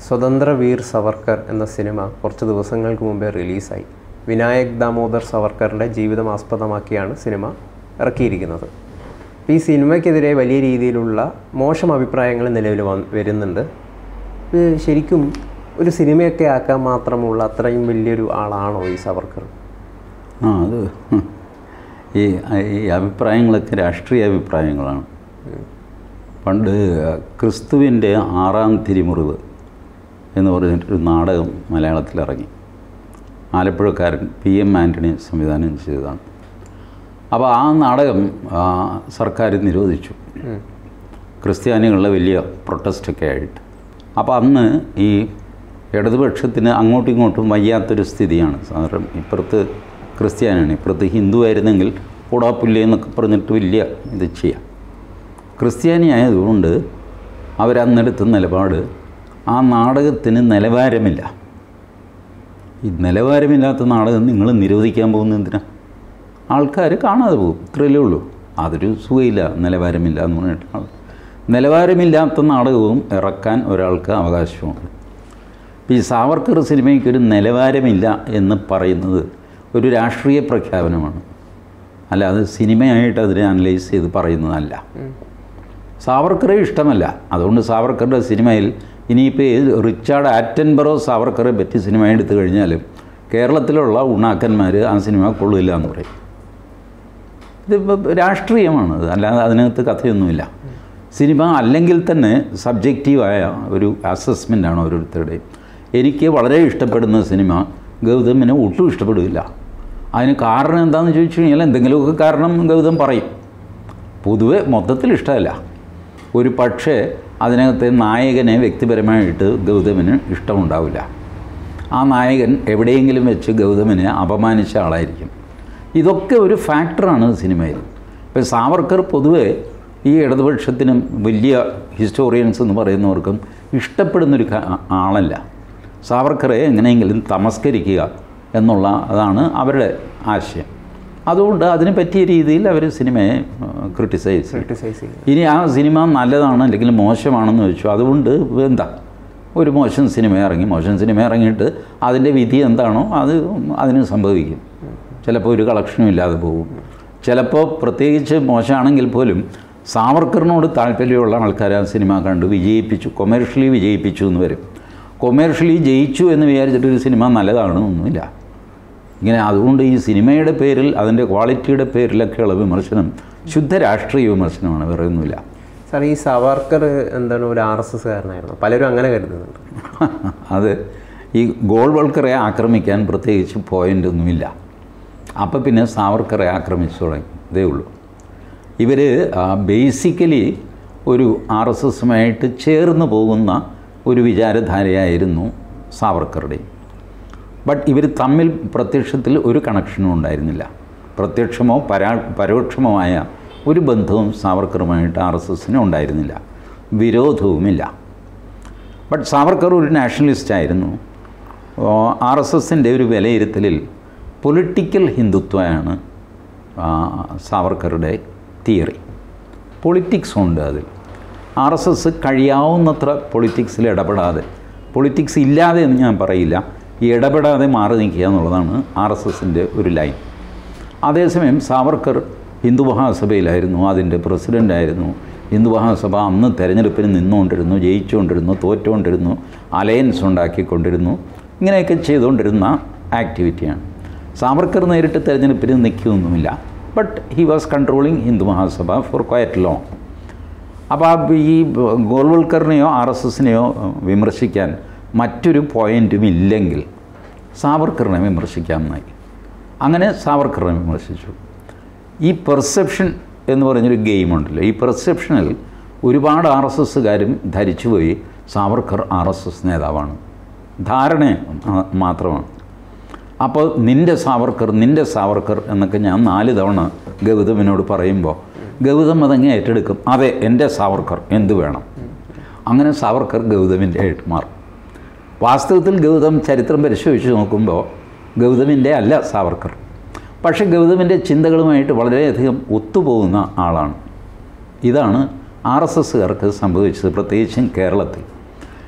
സ്വതന്ത്ര വീർ സവർക്കർ എന്ന സിനിമ കുറച്ച് ദിവസങ്ങൾക്ക് മുമ്പേ റിലീസായി. വിനായക് ദാമോദർ സവർക്കറിൻ്റെ ജീവിതം ആസ്പദമാക്കിയാണ് സിനിമ ഇറക്കിയിരിക്കുന്നത്. ഈ സിനിമയ്ക്കെതിരെ വലിയ രീതിയിലുള്ള മോശം അഭിപ്രായങ്ങൾ നിലവിൽ വരുന്നുണ്ട്. ശരിക്കും ഒരു സിനിമയൊക്കെ ആക്കാൻ മാത്രമുള്ള അത്രയും വലിയൊരു ആളാണോ ഈ സവർക്കർ? അത് ഈ അഭിപ്രായങ്ങളൊക്കെ രാഷ്ട്രീയ അഭിപ്രായങ്ങളാണ്. പണ്ട് ക്രിസ്തുവിൻ്റെ 6-ാം തിരുമുറിവ് എന്ന് പറഞ്ഞിട്ടൊരു നാടകം മലയാളത്തിലിറങ്ങി. ആലപ്പുഴക്കാരൻ PM ആൻ്റണി സംവിധാനം ചെയ്തതാണ്. അപ്പോൾ ആ നാടകം സർക്കാർ നിരോധിച്ചു, ക്രിസ്ത്യാനികളുടെ വലിയ പ്രൊട്ടസ്റ്റൊക്കെ ആയിട്ട്. അപ്പോൾ അന്ന് ഈ ഇടതുപക്ഷത്തിന് അങ്ങോട്ടും ഇങ്ങോട്ടും വയ്യാത്തൊരു സ്ഥിതിയാണ്. സാധാരണ ഇപ്പുറത്ത് ക്രിസ്ത്യാനിയാണ്, ഇപ്പുറത്ത് ഹിന്ദു ആയിരുന്നെങ്കിൽ കൂടാപ്പുല്ല് എന്നൊക്കെ പറഞ്ഞിട്ട് വലിയ ഇത് ചെയ്യാം. ക്രിസ്ത്യാനി ആയതുകൊണ്ട് അവരന്നെടുത്ത നിലപാട് ആ നാടകത്തിന് നിലവാരമില്ല. ഈ നിലവാരമില്ലാത്ത നാടകം നിങ്ങൾ നിരോധിക്കാൻ പോകുന്ന എന്തിനാ? ആൾക്കാർ കാണാതെ പോകും, ഇത്രയല്ലേ ഉള്ളൂ. അതൊരു സുഖമില്ല, നിലവാരമില്ല എന്ന് പറഞ്ഞിട്ട്. നിലവാരമില്ലാത്ത നാടകവും ഇറക്കാൻ ഒരാൾക്ക് അവകാശമുണ്ട്. ഈ സാവർക്കർ സിനിമയ്ക്കൊരു നിലവാരമില്ല എന്ന് പറയുന്നത് ഒരു രാഷ്ട്രീയ പ്രഖ്യാപനമാണ്, അല്ലാതെ സിനിമയായിട്ട് അതിനെ അനലൈസ് ചെയ്ത് പറയുന്നതല്ല. സാവർക്കറെ ഇഷ്ടമല്ല, അതുകൊണ്ട് സാവർക്കറുടെ സിനിമയിൽ ഇനിയിപ്പോൾ റിച്ചാർഡ് ആറ്റൻബറോ സാവർക്കറെ പറ്റി സിനിമ എടുത്തു കഴിഞ്ഞാലും കേരളത്തിലുള്ള ഉണ്ണാക്കന്മാർ ആ സിനിമ കൊള്ളില്ല എന്ന് പറയും. ഇത് രാഷ്ട്രീയമാണത്, അല്ലാതെ അതിനകത്ത് കഥയൊന്നുമില്ല. സിനിമ അല്ലെങ്കിൽ തന്നെ സബ്ജക്റ്റീവായ ഒരു അസസ്മെൻ്റാണ് ഓരോരുത്തരുടെയും. എനിക്ക് വളരെ ഇഷ്ടപ്പെടുന്ന സിനിമ ഗൗതമിനെ ഒട്ടും ഇഷ്ടപ്പെടില്ല. അതിന് കാരണം എന്താണെന്ന് ചോദിച്ചു കഴിഞ്ഞാൽ എന്തെങ്കിലുമൊക്കെ കാരണം ഗൗതം പറയും. പൊതുവെ മൊത്തത്തിൽ ഇഷ്ടമല്ല. ഒരു പക്ഷേ അതിനകത്തെ നായകനെ വ്യക്തിപരമായിട്ട് ഗൗതമിന് ഇഷ്ടമുണ്ടാവില്ല. ആ നായകൻ എവിടെയെങ്കിലും വെച്ച് ഗൗതമിനെ അപമാനിച്ച ആളായിരിക്കും. ഇതൊക്കെ ഒരു ഫാക്ടറാണ് സിനിമയിൽ. ഇപ്പോൾ സാവർക്കർ പൊതുവെ ഈ ഇടതുപക്ഷത്തിനും വലിയ ഹിസ്റ്റോറിയൻസ് എന്ന് പറയുന്നവർക്കും ഇഷ്ടപ്പെടുന്നൊരു ആളല്ല. സാവർക്കറെ എങ്ങനെയെങ്കിലും തമസ്കരിക്കുക എന്നുള്ള അതാണ് അവരുടെ ആശയം. അതുകൊണ്ട് അതിന് പറ്റിയ രീതിയിൽ അവർ സിനിമയെ ക്രിട്ടിസൈസ് ചെയ്യും. ഇനി ആ സിനിമ നല്ലതാണ് അല്ലെങ്കിൽ മോശമാണെന്ന് വെച്ചു, അതുകൊണ്ട് എന്താ, ഒരു മോശം സിനിമ ഇറങ്ങി, മോശം സിനിമ ഇറങ്ങിയിട്ട് അതിൻ്റെ വിധി എന്താണോ അതിന് സംഭവിക്കും. ചിലപ്പോൾ ഒരു കളക്ഷനും ഇല്ലാതെ പോകും. ചിലപ്പോൾ പ്രത്യേകിച്ച് മോശമാണെങ്കിൽ പോലും സാവർക്കറിനോട് താല്പര്യമുള്ള ആൾക്കാർ ആ സിനിമ കണ്ട് വിജയിപ്പിച്ചു, കൊമേഴ്ഷ്യലി വിജയിപ്പിച്ചു എന്ന് വരും. കൊമേഴ്ഷ്യലി ജയിച്ചു എന്ന് വിചാരിച്ചിട്ടൊരു സിനിമ നല്ലതാണെന്നൊന്നുമില്ല. ഇങ്ങനെ അതുകൊണ്ട് ഈ സിനിമയുടെ പേരിൽ അതിൻ്റെ ക്വാളിറ്റിയുടെ പേരിലൊക്കെയുള്ള വിമർശനം ശുദ്ധ രാഷ്ട്രീയ വിമർശനമാണ്, വേറെ ഒന്നുമില്ല. സാർ, ഈ സവർക്കർ എന്താണ് ഒരു RSSകാരനായിരുന്നു, പലരും അങ്ങനെ കരുതുന്നുണ്ട്. അത് ഈ ഗോൾവൾക്കറെ ആക്രമിക്കാൻ പ്രത്യേകിച്ച് പോയിൻ്റ് ഒന്നുമില്ല. അപ്പം പിന്നെ സാവർക്കറെ ആക്രമിച്ചു തുടങ്ങി, ഇതേ ഉള്ളൂ. ഇവർ ബേസിക്കലി ഒരു RSSുമായിട്ട് ചേർന്ന് പോകുന്ന ഒരു വിചാരധാരയായിരുന്നു സാവർക്കറുടെയും. ബട്ട് ഇവർ തമ്മിൽ പ്രത്യക്ഷത്തിൽ ഒരു കണക്ഷനും ഉണ്ടായിരുന്നില്ല. പ്രത്യക്ഷമോ പരോക്ഷമോമായ ഒരു ബന്ധവും സാവർക്കറുമായിട്ട് RSSന് ഉണ്ടായിരുന്നില്ല, വിരോധവുമില്ല. ബട്ട് സാവർക്കർ ഒരു നാഷണലിസ്റ്റ് ആയിരുന്നു. RSSൻ്റെ ഒരു വിലയിരുത്തലിൽ പൊളിറ്റിക്കൽ ഹിന്ദുത്വമാണ് സാവർക്കറുടെ തിയറി. പൊളിറ്റിക്സ് ഉണ്ട് അതിൽ. RSS കഴിയാവുന്നത്ര പൊളിറ്റിക്സിൽ ഇടപെടാതെ, പൊളിറ്റിക്സ് ഇല്ലാതെ എന്ന് ഞാൻ പറയില്ല, ഇടപെടാതെ മാറി നിൽക്കുക എന്നുള്ളതാണ് RSSൻ്റെ ഒരു ലൈൻ. അതേസമയം സാവർക്കർ ഹിന്ദു മഹാസഭയിലായിരുന്നു, അതിൻ്റെ പ്രസിഡൻ്റായിരുന്നു. ഹിന്ദു മഹാസഭ അന്ന് തെരഞ്ഞെടുപ്പിന് നിന്നുകൊണ്ടിരുന്നു, ജയിച്ചുകൊണ്ടിരുന്നു, തോറ്റുകൊണ്ടിരുന്നു, അലയൻസ് ഉണ്ടാക്കിക്കൊണ്ടിരുന്നു, ഇങ്ങനെയൊക്കെ ചെയ്തുകൊണ്ടിരുന്ന ആക്ടിവിറ്റിയാണ്. സാവർക്കർ നേരിട്ട് തെരഞ്ഞെടുപ്പിന് നിൽക്കുകയൊന്നുമില്ല, but he was controlling Hindu Mahasabha for quite long. അപ്പോൾ ഈ ഗോൾവൾക്കറിനെയോ RSSനെയോ വിമർശിക്കാൻ മറ്റൊരു പോയിൻറ്റും ഇല്ലെങ്കിൽ സാവർക്കറിനെ വിമർശിക്കാമെന്നായി. അങ്ങനെ സാവർക്കറിനെ വിമർശിച്ചു. ഈ പെർസെപ്ഷൻ എന്ന് പറഞ്ഞൊരു ഗെയിമുണ്ടല്ലോ, ഈ പെർസെപ്ഷനിൽ ഒരുപാട് RSSകാരും ധരിച്ചുപോയി സാവർക്കർ RSS നേതാവാണ്. ധാരണ മാത്രമാണ്. അപ്പോൾ നിൻ്റെ സാവർക്കർ എന്നൊക്കെ ഞാൻ 4 തവണ ഗൗതമിനോട് പറയുമ്പോൾ ഗൗതം അതങ്ങ് ഏറ്റെടുക്കും. അതെ, എൻ്റെ സാവർക്കർ, എന്ത് വേണം. അങ്ങനെ സാവർക്കർ ഗൗതമിൻ്റെ ആയിട്ട് മാറും. വാസ്തവത്തിൽ ഗൗതം ചരിത്രം പരിശോധിച്ച് നോക്കുമ്പോൾ ഗൗതമിൻ്റെ അല്ല സാവർക്കർ, പക്ഷേ ഗൗതമിൻ്റെ ചിന്തകളുമായിട്ട് വളരെയധികം ഒത്തുപോകുന്ന ആളാണ്. ഇതാണ് RSSകാർക്ക് സംഭവിച്ചത്, പ്രത്യേകിച്ചും കേരളത്തിൽ.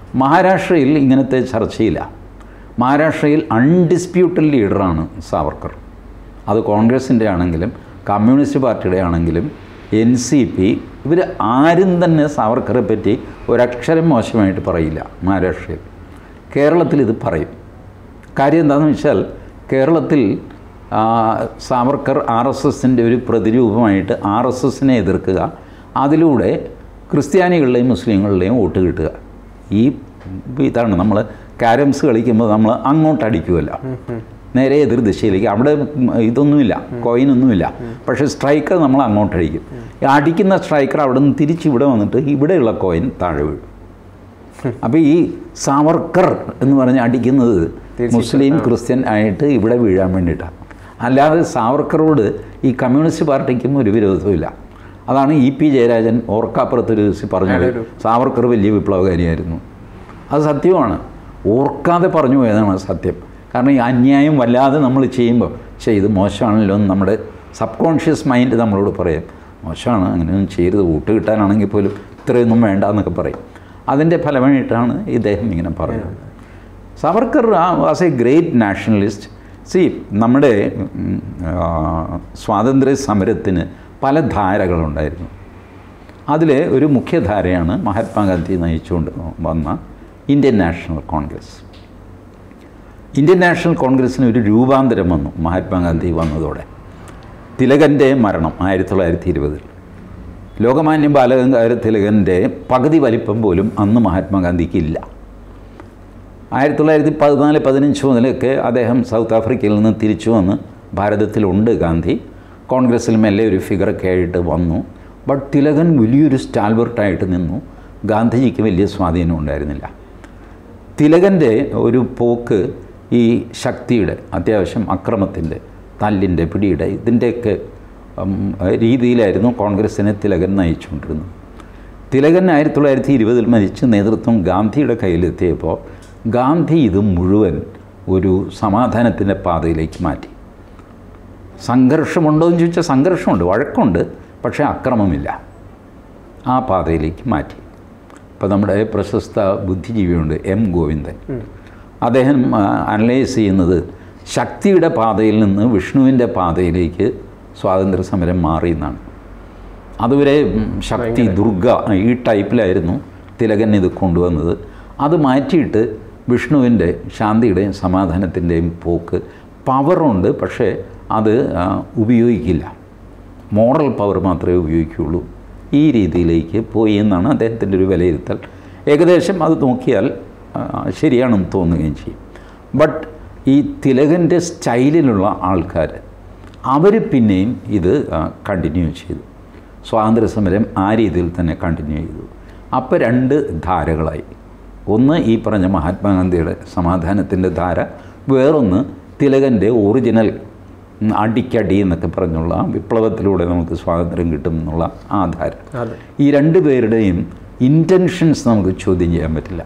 മഹാരാഷ്ട്രയിൽ ഇങ്ങനത്തെ ചർച്ചയില്ല. മഹാരാഷ്ട്രയിൽ അൺഡിസ്പ്യൂട്ടഡ് ലീഡറാണ് സാവർക്കർ. അത് കോൺഗ്രസിൻ്റെ ആണെങ്കിലും കമ്മ്യൂണിസ്റ്റ് പാർട്ടിയുടെ ആണെങ്കിലും NCP, ഇവർ ആരും തന്നെ സാവർക്കറെ പറ്റി ഒരക്ഷരം മോശമായിട്ട് പറയില്ല മഹാരാഷ്ട്രയിൽ. കേരളത്തിൽ ഇത് പറയും. കാര്യം എന്താണെന്ന് വെച്ചാൽ കേരളത്തിൽ സാവർക്കർ RSSൻ്റെ ഒരു പ്രതിരൂപമായിട്ട് RSSനെ എതിർക്കുക, അതിലൂടെ ക്രിസ്ത്യാനികളുടെയും മുസ്ലിങ്ങളുടെയും വോട്ട് കിട്ടുക. ഇതാണ് നമ്മൾ ക്യാരംസ് കളിക്കുമ്പോൾ നമ്മൾ അങ്ങോട്ടടിക്കുമല്ല, നേരെ എതിർ ദിശയിലേക്ക്. അവിടെ ഇതൊന്നുമില്ല, കോയിനൊന്നുമില്ല. പക്ഷേ സ്ട്രൈക്കർ നമ്മൾ അങ്ങോട്ടടിക്കും. അടിക്കുന്ന സ്ട്രൈക്കർ അവിടെ നിന്ന് തിരിച്ചിവിടെ വന്നിട്ട് ഇവിടെയുള്ള കോയിൻ താഴെ വീഴും. അപ്പോൾ ഈ സാവർക്കർ എന്ന് പറഞ്ഞ് അടിക്കുന്നത് മുസ്ലിം ക്രിസ്ത്യൻ ആയിട്ട് ഇവിടെ വീഴാൻ വേണ്ടിയിട്ടാണ്. അല്ലാതെ സാവർക്കറോട് ഈ കമ്മ്യൂണിസ്റ്റ് പാർട്ടിക്കും ഒരു വിരോധവുമില്ല. അതാണ് EP ജയരാജൻ ഓർക്കാപ്പുറത്തൊരു ദിവസം പറഞ്ഞത്, സാവർക്കർ വലിയ വിപ്ലവകാരിയായിരുന്നു. അത് സത്യമാണ്, ഓർക്കാതെ പറഞ്ഞു പോയതാണ് സത്യം. കാരണം ഈ അന്യായം വല്ലാതെ നമ്മൾ ചെയ്യുമ്പോൾ ഇത് മോശമാണല്ലോ എന്ന് നമ്മുടെ സബ് കോൺഷ്യസ് മൈൻഡ് നമ്മളോട് പറയും, മോശമാണ്, അങ്ങനെയൊന്നും ചെയ്യരുത്, വോട്ട് കിട്ടാനാണെങ്കിൽ പോലും ഇത്രയൊന്നും വേണ്ട എന്നൊക്കെ പറയും. അതിൻ്റെ ഫലമായിട്ടാണ് ഇദ്ദേഹം ഇങ്ങനെ പറയുന്നത്. Savarkar was a great nationalist. നമ്മുടെ സ്വാതന്ത്ര്യ സമരത്തിന് പല ധാരകളുണ്ടായിരുന്നു. അതിൽ ഒരു മുഖ്യധാരയാണ് മഹാത്മാഗാന്ധി നയിച്ചുകൊണ്ട് വന്ന Indian national Congress. Indian national കോൺഗ്രസ്സിന് ഒരു രൂപാന്തരം വന്നു മഹാത്മാഗാന്ധി വന്നതോടെ. തിലകൻ്റെ മരണം 1920. ലോകമാന്യ ബാലഗംഗാധര തിലകൻ്റെ പകുതി വലിപ്പം പോലും അന്ന് മഹാത്മാഗാന്ധിക്ക് ഇല്ല. 1914-15 മുതലൊക്കെ അദ്ദേഹം സൗത്ത് ആഫ്രിക്കയിൽ നിന്ന് തിരിച്ചു വന്ന് ഭാരതത്തിലുണ്ട്. ഗാന്ധി കോൺഗ്രസ്സിൽ മെല്ലെ ഒരു ഫിഗറൊക്കെ ആയിട്ട് വന്നു. ബട്ട് തിലകൻ വലിയൊരു സ്റ്റാൽബർട്ടായിട്ട് നിന്നു. ഗാന്ധിജിക്ക് വലിയ സ്വാധീനം ഉണ്ടായിരുന്നില്ല. തിലകൻ്റെ ഒരു പോക്ക് ഈ ശക്തിയുടെ, അത്യാവശ്യം അക്രമത്തിൻ്റെ, തല്ലിൻ്റെ, പിടിയുടെ, ഇതിൻ്റെയൊക്കെ രീതിയിലായിരുന്നു കോൺഗ്രസ്സിനെ തിലകൻ നയിച്ചുകൊണ്ടിരുന്നത്. തിലകൻ 1920 മരിച്ച് നേതൃത്വം ഗാന്ധിയുടെ കയ്യിലെത്തിയപ്പോൾ ഗാന്ധി ഇത് മുഴുവൻ ഒരു സമാധാനത്തിൻ്റെ പാതയിലേക്ക് മാറ്റി. സംഘർഷമുണ്ടോ എന്ന് ചോദിച്ചാൽ സംഘർഷമുണ്ട്, വഴക്കുണ്ട്, പക്ഷേ അക്രമമില്ല. ആ പാതയിലേക്ക് മാറ്റി. ഇപ്പോൾ നമ്മുടെ പ്രശസ്ത ബുദ്ധിജീവിയുണ്ട് M. ഗോവിന്ദൻ. അദ്ദേഹം അനലൈസ് ചെയ്യുന്നത് ശക്തിയുടെ പാതയിൽ നിന്ന് വിഷ്ണുവിൻ്റെ പാതയിലേക്ക് സ്വാതന്ത്ര്യ സമരം മാറി എന്നാണ്. അതുവരെ ശക്തി, ദുർഗ, ഈ ടൈപ്പിലായിരുന്നു തിലകൻ ഇത് കൊണ്ടുവന്നത്. അത് മാറ്റിയിട്ട് വിഷ്ണുവിൻ്റെ, ശാന്തിയുടെയും സമാധാനത്തിൻ്റെയും പോക്ക്. പവറുണ്ട്, പക്ഷേ അത് ഉപയോഗിക്കില്ല, മോറൽ പവർ മാത്രമേ ഉപയോഗിക്കുകയുള്ളൂ. ഈ രീതിയിലേക്ക് പോയി എന്നാണ് അദ്ദേഹത്തിൻ്റെ ഒരു വിലയിരുത്തൽ. ഏകദേശം അത് നോക്കിയാൽ ശരിയാണെന്ന് തോന്നുകയും ചെയ്യും. ബട്ട് ഈ തിലകൻ്റെ സ്റ്റൈലിലുള്ള ആൾക്കാർ അവർ പിന്നെയും ഇത് കണ്ടിന്യൂ ചെയ്തു. സ്വാതന്ത്ര്യ സമരം ആ രീതിയിൽ തന്നെ കണ്ടിന്യൂ ചെയ്തു. അപ്പോൾ 2 ധാരകളായി. ഒന്ന് ഈ പറഞ്ഞ മഹാത്മാഗാന്ധിയുടെ സമാധാനത്തിൻ്റെ ധാര, വേറൊന്ന് തിലകൻ്റെ ഒറിജിനൽ അടിക്കടി എന്നൊക്കെ പറഞ്ഞുള്ള വിപ്ലവത്തിലൂടെ നമുക്ക് സ്വാതന്ത്ര്യം കിട്ടും എന്നുള്ള ആ ധാര. ഈ 2 പേരുടെയും ഇൻറ്റൻഷൻസ് നമുക്ക് ചോദ്യം ചെയ്യാൻ പറ്റില്ല.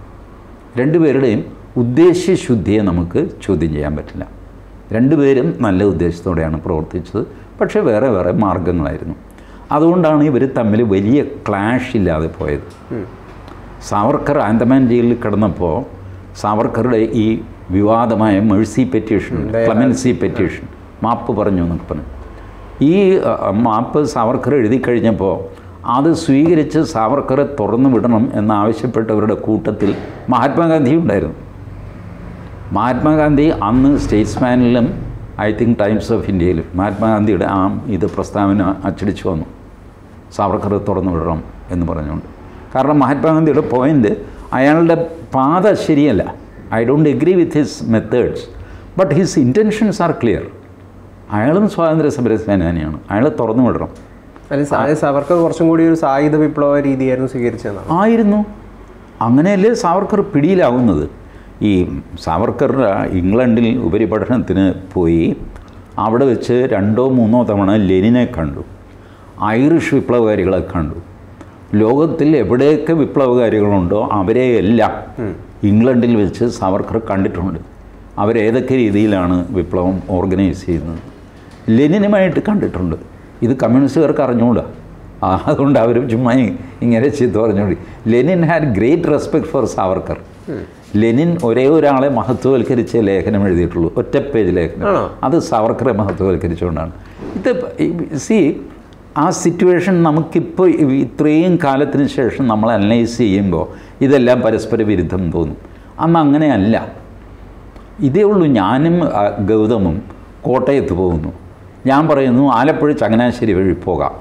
2 പേരുടെയും ഉദ്ദേശ്യശുദ്ധിയെ നമുക്ക് ചോദ്യം ചെയ്യാൻ പറ്റില്ല. 2 പേരും നല്ല ഉദ്ദേശത്തോടെയാണ് പ്രവർത്തിച്ചത്, പക്ഷേ വേറെ വേറെ മാർഗങ്ങളായിരുന്നു. അതുകൊണ്ടാണ് ഇവർ തമ്മിൽ വലിയ ക്ലാഷ് ഇല്ലാതെ പോയത്. സാവർക്കർ ആൻഡമാൻ ജയിലിൽ കിടന്നപ്പോൾ സാവർക്കറുടെ ഈ വിവാദമായ മേഴ്സി പെറ്റീഷൻ, ക്ലമൻസി പെറ്റീഷൻ, മാപ്പ് പറഞ്ഞു എന്നൊക്കെ പറഞ്ഞു. ഈ മാപ്പ് സാവർക്കർ എഴുതി കഴിഞ്ഞപ്പോൾ അത് സ്വീകരിച്ച് സാവർക്കറെ തുറന്നു വിടണം എന്നാവശ്യപ്പെട്ടവരുടെ കൂട്ടത്തിൽ മഹാത്മാഗാന്ധി ഉണ്ടായിരുന്നു. മഹാത്മാഗാന്ധി അന്ന് സ്റ്റേറ്റ്സ്മാനിലും ഐ തിങ്ക് ടൈംസ് ഓഫ് ഇന്ത്യയിലും മഹാത്മാഗാന്ധിയുടെ ഇത് പ്രസ്താവന അച്ചടിച്ചു വന്നു, സാവർക്കറെ തുറന്നു വിടണം എന്ന് പറഞ്ഞുകൊണ്ട്. കാരണം മഹാത്മാഗാന്ധിയുടെ പോയിൻ്റ് അയാളുടെ പാത ശരിയല്ല. I don't agree with his methods, but his intentions are clear. അയാളും സ്വാതന്ത്ര്യ സമര സേനാനിയാണ്, അയാളെ തുറന്നു വിടണം. സാവർക്കർ കുറച്ചും കൂടി ഒരു സായുധ വിപ്ലവ രീതിയായിരുന്നു സ്വീകരിച്ചത്. ആയിരുന്നു. അങ്ങനെയല്ലേ സാവർക്കർ പിടിയിലാവുന്നത്. ഈ സാവർക്കർ ഇംഗ്ലണ്ടിൽ ഉപരിപഠനത്തിന് പോയി. അവിടെ വെച്ച് 2-3 തവണ ലെനിനെ കണ്ടു, ഐറിഷ് വിപ്ലവകാരികളെ കണ്ടു. ലോകത്തിൽ എവിടെയൊക്കെ വിപ്ലവകാരികളുണ്ടോ അവരെയെല്ലാം ഇംഗ്ലണ്ടിൽ വെച്ച് സാവർക്കർ കണ്ടിട്ടുണ്ട്. അവരേതൊക്കെ രീതിയിലാണ് വിപ്ലവം ഓർഗനൈസ് ചെയ്യുന്നത്. ലെനിനുമായിട്ട് കണ്ടിട്ടുണ്ട്. ഇത് കമ്മ്യൂണിസ്റ്റുകാർക്ക് അറിഞ്ഞുകൂടാ. അതുകൊണ്ട് അവർ ചുമ്മാ ഇങ്ങനെ ചീത്ത പറഞ്ഞുകൊണ്ട്. Lenin had great respect for Savarkar. Lenin ഒരേ ഒരാളെ മഹത്വവൽക്കരിച്ച ലേഖനം എഴുതിയിട്ടുള്ളൂ, ഒറ്റ പേജ് ലേഖനം. അത് സാവർക്കറെ മഹത്വവൽക്കരിച്ചുകൊണ്ടാണ്. ഇത് സി ആ സിറ്റുവേഷൻ നമുക്കിപ്പോൾ ഇത്രയും കാലത്തിന് ശേഷം നമ്മൾ അനലൈസ് ചെയ്യുമ്പോൾ ഇതെല്ലാം പരസ്പര വിരുദ്ധം തോന്നും. അന്ന് അങ്ങനെയല്ല. ഇതേ ഉള്ളൂ. ഞാനും ഗൗതമും കോട്ടയത്ത് പോകുന്നു. ഞാൻ പറയുന്നു ആലപ്പുഴ ചങ്ങനാശ്ശേരി വഴി പോകാം.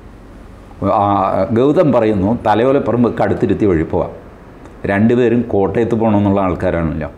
ഗൗതം പറയുന്നു തലയോലപ്പറമ്പ് അടുത്തിരുത്തി വഴി പോകാം. രണ്ടുപേരും കോട്ടയത്ത് പോകണമെന്നുള്ള ആൾക്കാരാണല്ലോ.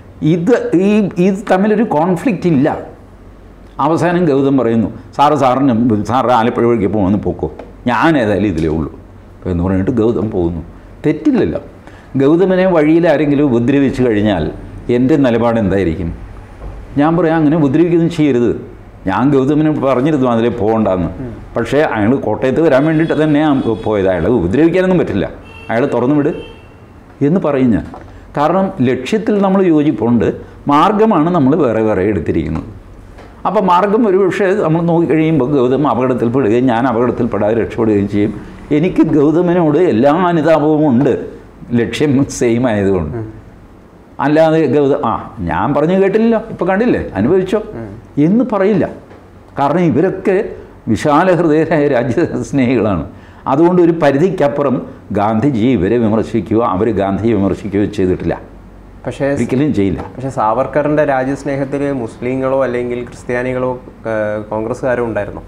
ഇത് തമ്മിലൊരു കോൺഫ്ലിക്റ്റ് ഇല്ല. അവസാനം ഗൗതം പറയുന്നു സാറ് ആലപ്പുഴ വഴിക്ക് പോകുമെന്ന് പോക്കോ, ഞാൻ ഏതായാലും ഇതിലേ ഉള്ളൂ എന്ന് പറഞ്ഞിട്ട് ഗൗതം പോകുന്നു. തെറ്റില്ലല്ലോ. ഗൗതമിനെ വഴിയിൽ ആരെങ്കിലും ഉപദ്രവിച്ച് കഴിഞ്ഞാൽ എൻ്റെ നിലപാട് എന്തായിരിക്കും? ഞാൻ പറയാം അങ്ങനെ ഉപദ്രവിക്കുകയൊന്നും ചെയ്യരുത്. ഞാൻ ഗൗതമിന് പറഞ്ഞിരുന്നു അതിലേ പോകണ്ടെന്ന്. പക്ഷേ അയാൾ കോട്ടയത്ത് വരാൻ വേണ്ടിയിട്ട് തന്നെയാണ് പോയത്. അയാളെ ഉപദ്രവിക്കാനൊന്നും പറ്റില്ല, അയാൾ തുറന്നു വിട് എന്ന് പറയും ഞാൻ. കാരണം ലക്ഷ്യത്തിൽ നമ്മൾ യോജിപ്പുണ്ട്, മാർഗമാണ് നമ്മൾ വേറെ വേറെ എടുത്തിരിക്കുന്നത്. അപ്പോൾ മാർഗം ഒരു പക്ഷേ നമ്മൾ നോക്കിക്കഴിയുമ്പോൾ ഗൗതം അപകടത്തിൽപ്പെടുകയും ഞാൻ അപകടത്തിൽപ്പെടാതെ രക്ഷപ്പെടുകയും ചെയ്യും. എനിക്ക് ഗൗതമിനോട് എല്ലാ അനുതാപവും ഉണ്ട്, ലക്ഷ്യം സെയിം ആയതുകൊണ്ട്. അല്ലാതെ ഞാൻ പറഞ്ഞു കേട്ടില്ലല്ലോ, ഇപ്പോൾ കണ്ടില്ലേ, അനുഭവിച്ചോ എന്ന് പറയില്ല. കാരണം ഇവരൊക്കെ വിശാല ഹൃദയരായ രാജ്യസ്നേഹികളാണ്. അതുകൊണ്ട് ഒരു പരിധിക്കപ്പുറം ഗാന്ധിജി ഇവരെ വിമർശിക്കുകയോ അവർ ഗാന്ധിയെ വിമർശിക്കുകയോ ചെയ്തിട്ടില്ല, പക്ഷേ ഒരിക്കലും ചെയ്യില്ല. പക്ഷേ സാവർക്കറിൻ്റെ രാജ്യസ്നേഹത്തിൽ മുസ്ലിങ്ങളോ അല്ലെങ്കിൽ ക്രിസ്ത്യാനികളോ കോൺഗ്രസ്സുകാരോ ഉണ്ടായിരുന്നോ?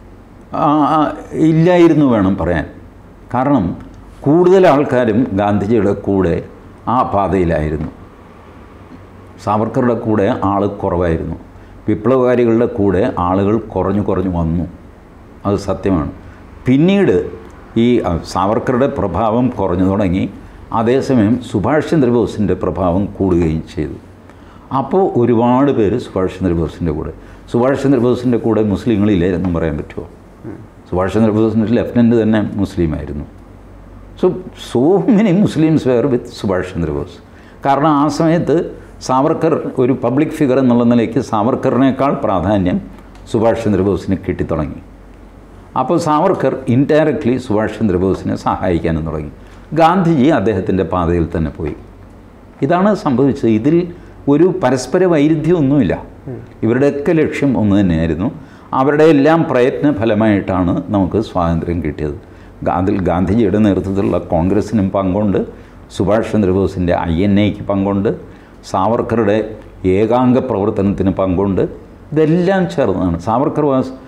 ഇല്ലായിരുന്നു വേണം പറയാൻ. കാരണം കൂടുതൽ ആൾക്കാരും ഗാന്ധിജിയുടെ കൂടെ ആ പാതയിലായിരുന്നു. സാവർക്കറുടെ കൂടെ ആൾ കുറവായിരുന്നു. വിപ്ലവകാരികളുടെ കൂടെ ആളുകൾ കുറഞ്ഞു വന്നു, അത് സത്യമാണ്. പിന്നീട് ഈ സാവർക്കറുടെ പ്രഭാവം കുറഞ്ഞു തുടങ്ങി. അതേസമയം സുഭാഷ് ചന്ദ്രബോസിൻ്റെ പ്രഭാവം കൂടുകയും ചെയ്തു. അപ്പോൾ ഒരുപാട് പേര് സുഭാഷ് ചന്ദ്രബോസിൻ്റെ കൂടെ മുസ്ലിങ്ങളില്ലായിരുന്നു പറയാൻ പറ്റുമോ? സുഭാഷ് ചന്ദ്രബോസിൻ്റെ ലെഫ്റ്റനൻ്റ് തന്നെ മുസ്ലിമായിരുന്നു. സോ മെനി മുസ്ലിംസ് വെയർ വിത്ത് സുഭാഷ് ചന്ദ്രബോസ്. കാരണം ആ സമയത്ത് സാവർക്കർ ഒരു പബ്ലിക് ഫിഗർ എന്നുള്ള നിലയ്ക്ക് സാവർക്കറിനേക്കാൾ പ്രാധാന്യം സുഭാഷ് ചന്ദ്രബോസിന് കിട്ടിത്തുടങ്ങി. അപ്പോൾ സാവർക്കർ ഇൻഡയറക്റ്റ്ലി സുഭാഷ് ചന്ദ്രബോസിനെ സഹായിക്കാനും തുടങ്ങി. ഗാന്ധിജി അദ്ദേഹത്തിൻ്റെ പാതയിൽ തന്നെ പോയി. ഇതാണ് സംഭവിച്ചത്. ഇതിൽ ഒരു പരസ്പര വൈരുദ്ധ്യമൊന്നുമില്ല. ഇവരുടെയൊക്കെ ലക്ഷ്യം ഒന്ന് തന്നെയായിരുന്നു. അവരുടെ എല്ലാം പ്രയത്ന ഫലമായിട്ടാണ് നമുക്ക് സ്വാതന്ത്ര്യം കിട്ടിയത്. അതിൽ ഗാന്ധിജിയുടെ നേതൃത്വത്തിലുള്ള കോൺഗ്രസ്സിനും പങ്കുണ്ട്, സുഭാഷ് ചന്ദ്രബോസിൻ്റെ INAയ്ക്ക് പങ്കുണ്ട്, സാവർക്കറുടെ ഏകാംഗ പ്രവർത്തനത്തിന് പങ്കുണ്ട്. ഇതെല്ലാം ചേർന്നതാണ്. സാവർക്കർ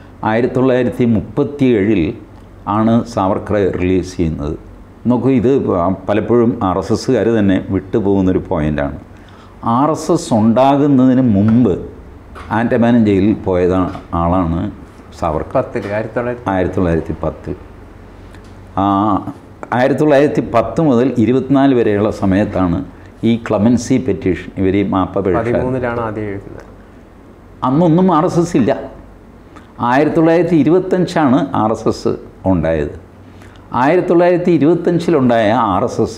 1937 ആണ് സാവർക്കറെ റിലീസ് ചെയ്യുന്നത്. നോക്കൂ, ഇത് പലപ്പോഴും RSSകാർ തന്നെ വിട്ടുപോകുന്നൊരു പോയിൻ്റാണ്. RSS ഉണ്ടാകുന്നതിന് മുമ്പ് ആൻഡമാൻ ജയിലിൽ പോയ ആളാണ് സാവർക്കർ. 1910. 1910 മുതൽ 24 വരെയുള്ള സമയത്താണ് ഈ ക്ലമൻസി പെറ്റീഷൻ, ഇവർ ഈ മാപ്പപേക്ഷ. അന്നൊന്നും RSS ഇല്ല. 1925 RSS ഉണ്ടായത്. 1925 RSS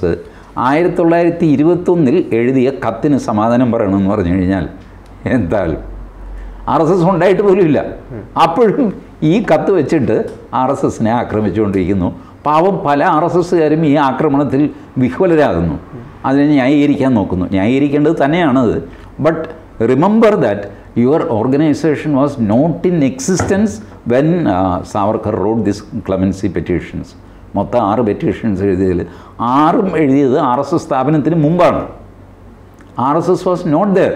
1921 എഴുതിയ കത്തിന് സമാധാനം പറയണമെന്ന് പറഞ്ഞു കഴിഞ്ഞാൽ എന്തായാലും RSS ഉണ്ടായിട്ട് പോലുമില്ല. അപ്പോഴും ഈ കത്ത് വെച്ചിട്ട് RSSനെ ആക്രമിച്ചുകൊണ്ടിരിക്കുന്നു. പാവം പല RSSകാരും ഈ ആക്രമണത്തിൽ വിഹ്വലരാകുന്നു. അതിനെ ന്യായീകരിക്കാൻ നോക്കുന്നു. ന്യായീകരിക്കേണ്ടത് തന്നെയാണത്. But remember that your organisation was not in existence when Savarkar wrote this clemency petitions. മൊത്തം 6 പെറ്റീഷൻസ് എഴുതിയതിൽ 6ഉം എഴുതിയത് RSS സ്ഥാപനത്തിന് മുമ്പാണ്. RSS was not there.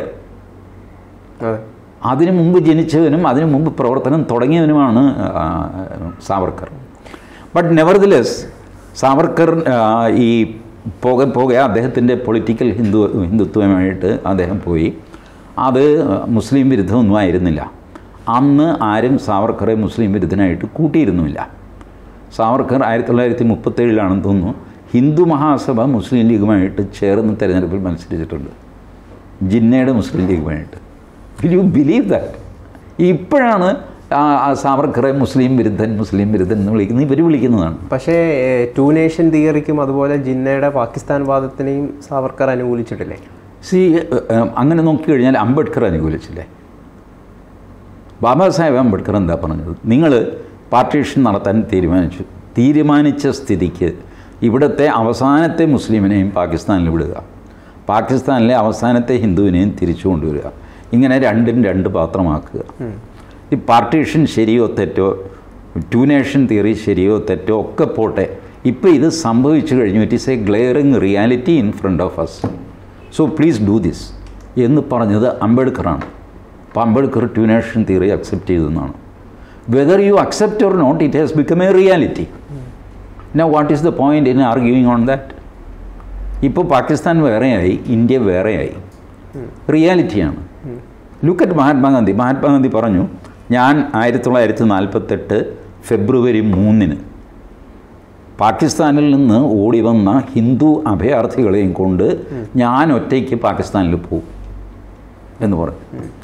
അതിനു മുമ്പ് ജനിച്ചവനും അതിനു മുമ്പ് പ്രവർത്തനം തുടങ്ങിയവനുമാണ് സാവർക്കർ. ബട്ട് നെവർദലെസ് സാവർക്കർ ഈ പോകെ അദ്ദേഹത്തിൻ്റെ പൊളിറ്റിക്കൽ ഹിന്ദുത്വമായിട്ട് അദ്ദേഹം പോയി. അത് മുസ്ലിം വിരുദ്ധമൊന്നും ആയിരുന്നില്ല. അന്ന് ആരും സാവർക്കറെ മുസ്ലിം വിരുദ്ധനായിട്ട് കൂട്ടിയിരുന്നുമില്ല. സാവർക്കർ 1937 തോന്നുന്നു ഹിന്ദു മഹാസഭ മുസ്ലിം ലീഗുമായിട്ട് ചേർന്ന് തെരഞ്ഞെടുപ്പിൽ മത്സരിച്ചിട്ടുണ്ട്, ജിന്നയുടെ മുസ്ലിം ലീഗുമായിട്ട്. Will you believe that? ഇപ്പോഴാണ് സാവർക്കറെ മുസ്ലിം വിരുദ്ധൻ എന്ന് വിളിക്കുന്നത്, ഇവർ വിളിക്കുന്നതാണ്. പക്ഷേ 2 നേഷൻ തിയറിക്കും അതുപോലെ ജിന്നയുടെ പാകിസ്ഥാൻ വാദത്തിനെയും സാവർക്കർ അനുകൂലിച്ചിട്ടില്ലേ? അങ്ങനെ നോക്കിക്കഴിഞ്ഞാൽ അംബേദ്കർ അനുകൂലിച്ചില്ലേ? ബാബാ സാഹേബ് അംബേദ്കർ എന്താ പറഞ്ഞത്? നിങ്ങൾ പാർട്ടീഷൻ നടത്താൻ തീരുമാനിച്ചു, തീരുമാനിച്ച സ്ഥിതിക്ക് ഇവിടുത്തെ അവസാനത്തെ മുസ്ലിമിനെയും പാകിസ്ഥാനിൽ വിടുക, പാകിസ്ഥാനിലെ അവസാനത്തെ ഹിന്ദുവിനെയും തിരിച്ചു കൊണ്ടുവരിക, ഇങ്ങനെ രണ്ടും രണ്ട് പാത്രമാക്കുക. ഈ പാർട്ടീഷൻ ശരിയോ തെറ്റോ, ടു നേഷൻ തിയറി ശരിയോ തെറ്റോ ഒക്കെ പോട്ടെ, ഇപ്പോൾ ഇത് സംഭവിച്ചു കഴിഞ്ഞു. It is A glaring reality in front of us, so please do this എന്ന് പറഞ്ഞത് അംബേദ്കറാണ്. അപ്പോൾ Ambedkar to nation theory accept ചെയ്തെന്നാണ്. Whether you accept or not, it has become A reality. Now what is the point in arguing on that? ഇപ്പോൾ Pakistan വേറെയായി, India വേറെയായി, റിയാലിറ്റിയാണ്. Look at Mahatma Gandhi. Mahatma Gandhi പറഞ്ഞു, ഞാൻ 1948 ഫെബ്രുവരി 3 പാകിസ്ഥാനിൽ നിന്ന് ഓടി വന്ന ഹിന്ദു അഭയാർത്ഥികളെയും കൊണ്ട് ഞാൻ ഒറ്റയ്ക്ക് പാകിസ്ഥാനിൽ പോകും എന്ന് പറഞ്ഞു.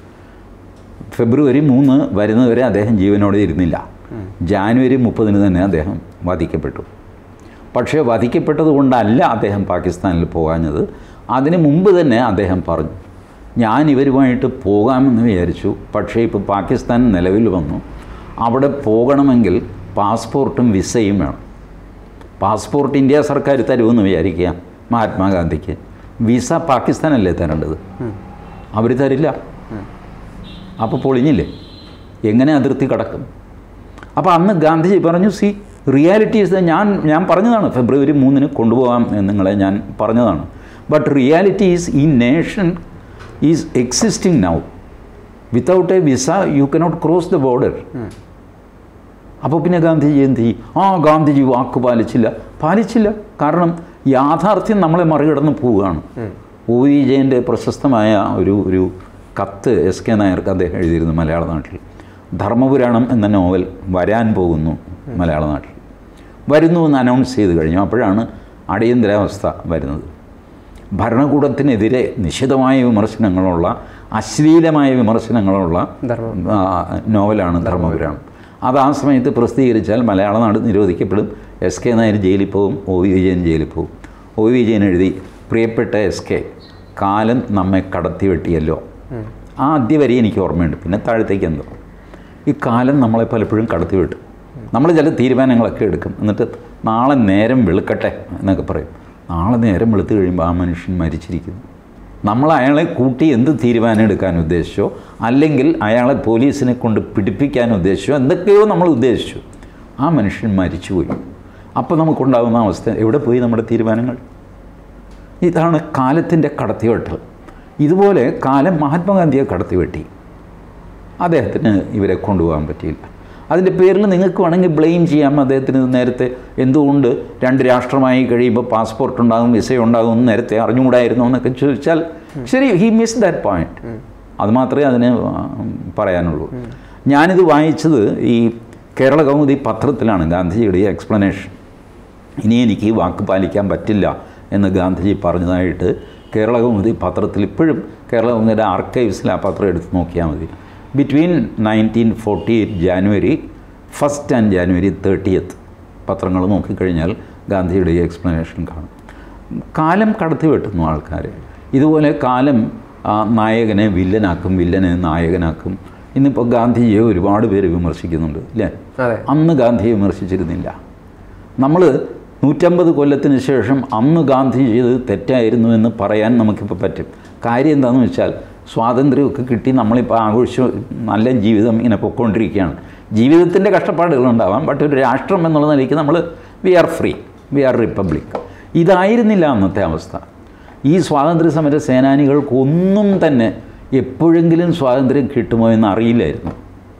ഫെബ്രുവരി 3 വരുന്നവരെ അദ്ദേഹം ജീവനോടെ ഇരുന്നില്ല. ജാനുവരി 30 തന്നെ അദ്ദേഹം വധിക്കപ്പെട്ടു. പക്ഷേ വധിക്കപ്പെട്ടതുകൊണ്ടല്ല അദ്ദേഹം പാകിസ്ഥാനിൽ പോകാഞ്ഞത്. അതിന് മുമ്പ് തന്നെ അദ്ദേഹം പറഞ്ഞു, ഞാൻ ഇവരുമായിട്ട് പോകാമെന്ന് വിചാരിച്ചു, പക്ഷേ ഇപ്പോൾ പാകിസ്ഥാൻ നിലവിൽ വന്നു, അവിടെ പോകണമെങ്കിൽ പാസ്പോർട്ടും വിസയും വേണം. പാസ്പോർട്ട് ഇന്ത്യ സർക്കാർ തരുമെന്ന് വിചാരിക്കുക മഹാത്മാഗാന്ധിക്ക്, വിസ പാകിസ്ഥാനല്ലേ തരേണ്ടത്, അവർ തരില്ല. അപ്പോൾ പൊളിഞ്ഞില്ലേ, എങ്ങനെ അതിർത്തി കടക്കും? അപ്പോൾ അന്ന് ഗാന്ധിജി പറഞ്ഞു, സി റിയാലിറ്റീസ്, ഞാൻ പറഞ്ഞതാണ് ഫെബ്രുവരി 3 കൊണ്ടുപോകാം നിങ്ങളെ ഞാൻ പറഞ്ഞതാണ്. ബട്ട് റിയാലിറ്റി ഈസ് ഈ nation is existing now. Without a visa you cannot cross the border. അപ്പോൾ പിന്നെ ഗാന്ധിജി എന്ത് ചെയ്യും? ഗാന്ധിജി വാക്ക് പാലിച്ചില്ല. കാരണം യാഥാർത്ഥ്യം നമ്മളെ മറികടന്ന് പോവുകയാണ്. ഒ വി വിജയൻ്റെ പ്രശസ്തമായ ഒരു കത്ത് എസ് കെ നായർക്ക് അദ്ദേഹം എഴുതിയിരുന്നു മലയാള നാട്ടിൽ. ധർമ്മപുരാണം എന്ന നോവൽ വരാൻ പോകുന്നു മലയാള നാട്ടിൽ, വരുന്നു എന്ന് അനൗൺസ് ചെയ്ത് കഴിഞ്ഞു. അപ്പോഴാണ് അടിയന്തരാവസ്ഥ വരുന്നത്. ഭരണകൂടത്തിനെതിരെ നിശിതമായ വിമർശനങ്ങളുള്ള, അശ്ലീലമായ വിമർശനങ്ങളുള്ള നോവലാണ് ധർമ്മപുരാണം. അത് ആ സമയത്ത് പ്രസിദ്ധീകരിച്ചാൽ മലയാള നാട് നിരോധിക്കപ്പെടും. എസ് കെ നായർ ജയിലിൽ പോകും, ഒ വി വിജയൻ ജയിലിൽ പോകും. ഒ വി വിജയൻ എഴുതി, പ്രിയപ്പെട്ട എസ് കെ, കാലം നമ്മെ കടത്തി വെട്ടിയല്ലോ. ആ ആദ്യ വരി എനിക്ക് ഓർമ്മയുണ്ട്, പിന്നെ താഴത്തേക്ക് എന്തോ. ഈ കാലം നമ്മളെ പലപ്പോഴും കടത്തി വിട്ടു. നമ്മൾ ചില തീരുമാനങ്ങളൊക്കെ എടുക്കും, എന്നിട്ട് നാളെ നേരം വെളുക്കട്ടെ എന്നൊക്കെ പറയും. നാളെ നേരം വെളുത്ത് കഴിയുമ്പോൾ ആ മനുഷ്യൻ മരിച്ചിരിക്കുന്നു. നമ്മൾ അയാളെ കൂട്ടി എന്ത് തീരുമാനം എടുക്കാൻ ഉദ്ദേശിച്ചോ, അല്ലെങ്കിൽ അയാളെ പോലീസിനെ കൊണ്ട് പിടിപ്പിക്കാൻ ഉദ്ദേശിച്ചോ, എന്തൊക്കെയോ നമ്മൾ ഉദ്ദേശിച്ചു, ആ മനുഷ്യൻ മരിച്ചുപോയി. അപ്പോൾ നമുക്കുണ്ടാകുന്ന അവസ്ഥ, എവിടെ പോയി നമ്മുടെ തീരുമാനങ്ങൾ? ഇതാണ് കാലത്തിൻ്റെ കടത്തിവെട്ടൽ. ഇതുപോലെ കാലം മഹാത്മാഗാന്ധിയെ കടത്തിവെട്ടി. അദ്ദേഹത്തിന് ഇവരെ കൊണ്ടുപോകാൻ പറ്റിയില്ല. അതിൻ്റെ പേരിൽ നിങ്ങൾക്ക് വേണമെങ്കിൽ ബ്ലെയിം ചെയ്യാം. അദ്ദേഹത്തിന് നേരത്തെ എന്തുകൊണ്ട് 2 രാഷ്ട്രമായി കഴിയുമ്പോൾ പാസ്പോർട്ട് ഉണ്ടാകും, വിസ ഉണ്ടാകും എന്ന് നേരത്തെ അറിഞ്ഞുകൂടായിരുന്നു എന്നൊക്കെ ചോദിച്ചാൽ ശരി, ഹി മിസ് ദാറ്റ് പോയിന്റ്. അത് മാത്രമേ അതിന് പറയാനുള്ളൂ. ഞാനിത് വായിച്ചത് ഈ കേരള കൗമുദി പത്രത്തിലാണ്, ഗാന്ധിജിയുടെ ഈ എക്സ്പ്ലനേഷൻ. ഇനി എനിക്ക് ഈ വാക്ക് പാലിക്കാൻ പറ്റില്ല എന്ന് ഗാന്ധിജി പറഞ്ഞതായിട്ട് കേരള കൗമുദി പത്രത്തിൽ, ഇപ്പോഴും കേരള കൗമുദിയുടെ ആർക്കൈവ്സിൽ ആ പത്രം എടുത്ത് നോക്കിയാൽ മതി. ബിറ്റ്വീൻ 1948 ജാനുവരി 1 ആൻഡ് ജാനുവരി 30 പത്രങ്ങൾ നോക്കിക്കഴിഞ്ഞാൽ ഗാന്ധിയുടെ ഈ എക്സ്പ്ലനേഷൻ കാണും. കാലം കടത്തി വെട്ടുന്നു ആൾക്കാരെ. ഇതുപോലെ കാലം നായകനെ വില്ലനാക്കും, വില്ലനെ നായകനാക്കും. ഇന്നിപ്പോൾ ഗാന്ധിജിയെ ഒരുപാട് പേര് വിമർശിക്കുന്നുണ്ട്, അല്ലേ? അന്ന് ഗാന്ധിയെ വിമർശിച്ചിരുന്നില്ല. നമ്മൾ 150 കൊല്ലത്തിന് ശേഷം അന്ന് ഗാന്ധി ചെയ്തത് തെറ്റായിരുന്നു എന്ന് പറയാൻ നമുക്കിപ്പോൾ പറ്റും. കാര്യം എന്താണെന്ന് വെച്ചാൽ, സ്വാതന്ത്ര്യമൊക്കെ കിട്ടി, നമ്മളിപ്പോൾ ആഘോഷിച്ച് നല്ല ജീവിതം ഇങ്ങനെ പൊയ്ക്കൊണ്ടിരിക്കുകയാണ്. ജീവിതത്തിൻ്റെ കഷ്ടപ്പാടുകളുണ്ടാവാം, ബട്ട് ഒരു രാഷ്ട്രം എന്നുള്ള നിലയ്ക്ക് നമ്മൾ we are free, we are republic. ഇതായിരുന്നില്ല അന്നത്തെ അവസ്ഥ. ഈ സ്വാതന്ത്ര്യ സമര സേനാനികൾക്കൊന്നും തന്നെ എപ്പോഴെങ്കിലും സ്വാതന്ത്ര്യം കിട്ടുമോ എന്ന് അറിയില്ലായിരുന്നു.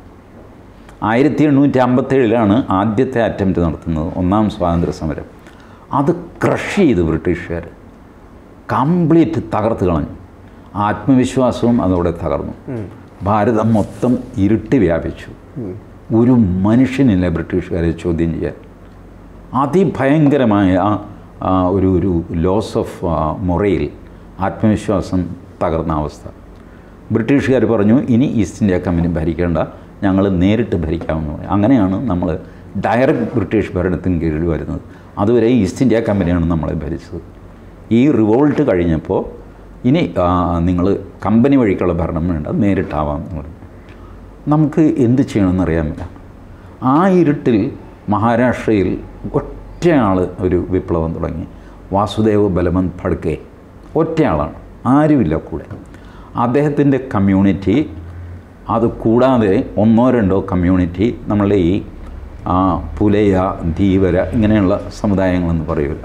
1857 ആദ്യത്തെ അറ്റംപ്റ്റ് നടത്തുന്നത്, ഒന്നാം സ്വാതന്ത്ര്യ സമരം. അത് ക്രഷ് ചെയ്ത് ബ്രിട്ടീഷുകാർ കംപ്ലീറ്റ് തകർത്ത് കളഞ്ഞു. ആത്മവിശ്വാസവും അതോടെ തകർന്നു. ഭാരതം മൊത്തം ഇരുട്ടി വ്യാപിച്ചു. ഒരു മനുഷ്യനില്ല ബ്രിട്ടീഷുകാരെ ചോദ്യം ചെയ്യാൻ. അതിഭയങ്കരമായ ഒരു ലോസ് ഓഫ് മൊറയിൽ, ആത്മവിശ്വാസം തകർന്ന അവസ്ഥ. ബ്രിട്ടീഷുകാർ പറഞ്ഞു, ഇനി ഈസ്റ്റ് ഇന്ത്യ കമ്പനി ഭരിക്കേണ്ട, ഞങ്ങൾ നേരിട്ട് ഭരിക്കാമെന്ന് പറഞ്ഞു. അങ്ങനെയാണ് നമ്മൾ ഡയറക്റ്റ് ബ്രിട്ടീഷ് ഭരണത്തിന് കീഴിൽ വരുന്നത്. അതുവരെ ഈസ്റ്റ് ഇന്ത്യ കമ്പനിയാണ് നമ്മളെ ഭരിച്ചത്. ഈ റിവോൾട്ട് കഴിഞ്ഞപ്പോൾ ഇനി നിങ്ങൾ കമ്പനി വഴിക്കുള്ള ഭരണം വേണ്ട, നേരിട്ടാവാമെന്ന് പറഞ്ഞു. നമുക്ക് എന്ത് ചെയ്യണമെന്നറിയാമില്ല. ആ ഇരുട്ടിൽ മഹാരാഷ്ട്രയിൽ ഒറ്റയാൾ ഒരു വിപ്ലവം തുടങ്ങി. വാസുദേവ് ബലവന്ത് ഫഡ്കെ ഒറ്റയാളാണ്, ആരുമില്ല കൂടെ. അദ്ദേഹത്തിൻ്റെ കമ്മ്യൂണിറ്റി, അത് കൂടാതെ 1-2 കമ്മ്യൂണിറ്റി നമ്മളുടെ ഈ പുലയ, ധീവര ഇങ്ങനെയുള്ള സമുദായങ്ങളെന്ന് പറയില്ല.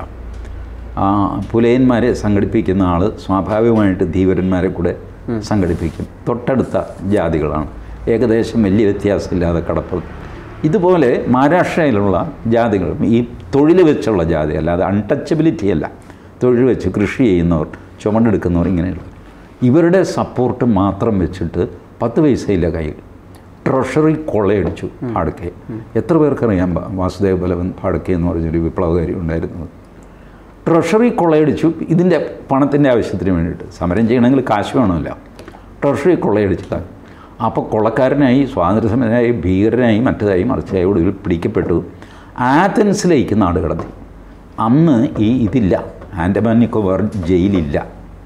പുലയന്മാരെ സംഘടിപ്പിക്കുന്ന ആൾ സ്വാഭാവികമായിട്ട് ധീവരന്മാരെ കൂടെ സംഘടിപ്പിക്കും. തൊട്ടടുത്ത ജാതികളാണ്, ഏകദേശം വലിയ വ്യത്യാസമില്ലാതെ കടപ്പുറം. ഇതുപോലെ മഹാരാഷ്ട്രയിലുള്ള ജാതികൾ ഈ തൊഴിൽ വെച്ചുള്ള ജാതി, അല്ലാതെ അൺടച്ചബിലിറ്റി അല്ല, തൊഴിൽ വെച്ച് കൃഷി ചെയ്യുന്നവർ, ചുമടെടുക്കുന്നവർ, ഇങ്ങനെയുള്ള ഇവരുടെ സപ്പോർട്ട് മാത്രം വെച്ചിട്ട് 10 പൈസയില്ല കയ്യിൽ. ട്രഷറി കൊള്ളയടിച്ചു ഫാഡ്കെ. എത്ര പേർക്കറിയാം വാസുദേവ് ബലവന്ത് ഫാഡ്കെ എന്ന് പറഞ്ഞൊരു വിപ്ലവകാരി ഉണ്ടായിരുന്നത്? ട്രഷറി കൊള്ളയടിച്ചു, ഇതിൻ്റെ പണത്തിൻ്റെ ആവശ്യത്തിന് വേണ്ടിയിട്ട്. സമരം ചെയ്യണമെങ്കിൽ കാശ് വേണമല്ലോ. ട്രഷറി കൊള്ളയടിച്ചതാണ്. അപ്പോൾ കൊള്ളക്കാരനായി, സ്വാതന്ത്ര്യസമരനായി, ഭീകരനായി, മറ്റേതായി മറിച്ചായി ഒടുവിൽ പിടിക്കപ്പെട്ടു. ആഥൻസിലേക്ക് നാട് കടത്തി. അന്ന് ഇതില്ല, ആൻഡമാൻ നിക്കോബാർ ജയിലില്ല.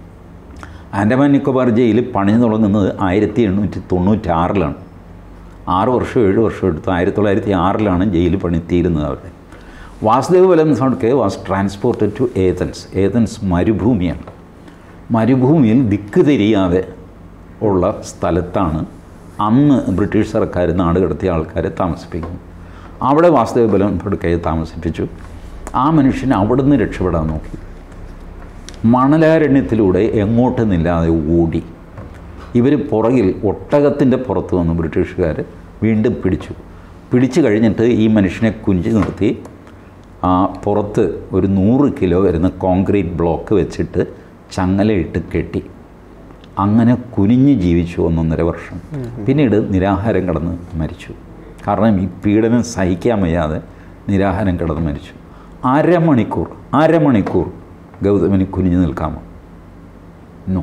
ആൻഡമാൻ നിക്കോബാർ ജയിൽ പണിഞ്ഞു തുടങ്ങുന്നത് 1896-ലാണ്. 6 വർഷം 7 വർഷം എടുത്തു. 1906-ലാണ് ജയിൽ പണി തീരുന്നത് അവിടെ. Vasudev Balwant Phadke was transported to Athens. Athens മരുഭൂമിയാണ്. മരുഭൂമിയിൽ ദിക്ക് തിരിയാതെ ഉള്ള സ്ഥലത്താണ് അന്ന് ബ്രിട്ടീഷ് സർക്കാർ നാട് കടത്തിയ ആൾക്കാരെ താമസിപ്പിക്കുന്നത്. അവിടെ വാസുദേവ് ബലവന്ത് ഫഡ്കയെ താമസിപ്പിച്ചു. ആ മനുഷ്യൻ അവിടെ നിന്ന് രക്ഷപ്പെടാൻ നോക്കി. മണലാരണ്യത്തിലൂടെ എങ്ങോട്ടെന്നില്ലാതെ ഓടി. ഇവർ പുറകിൽ ഒട്ടകത്തിൻ്റെ പുറത്ത് വന്ന് ബ്രിട്ടീഷുകാർ വീണ്ടും പിടിച്ചു കഴിഞ്ഞിട്ട് ഈ മനുഷ്യനെ കുഞ്ചി നിർത്തി പുറത്ത് ഒരു 100 കിലോ വരുന്ന കോൺക്രീറ്റ് ബ്ലോക്ക് വെച്ചിട്ട് ചങ്ങലയിട്ട് കെട്ടി. അങ്ങനെ കുനിഞ്ഞ് ജീവിച്ചു 1.5 വർഷം. പിന്നീട് നിരാഹാരം കിടന്ന് മരിച്ചു. കാരണം ഈ പീഡനം സഹിക്കാൻ വയ്യാതെ നിരാഹാരം കിടന്ന് മരിച്ചു. അരമണിക്കൂർ ഗൗതമന് കുനിഞ്ഞു നിൽക്കാമോ? നോ.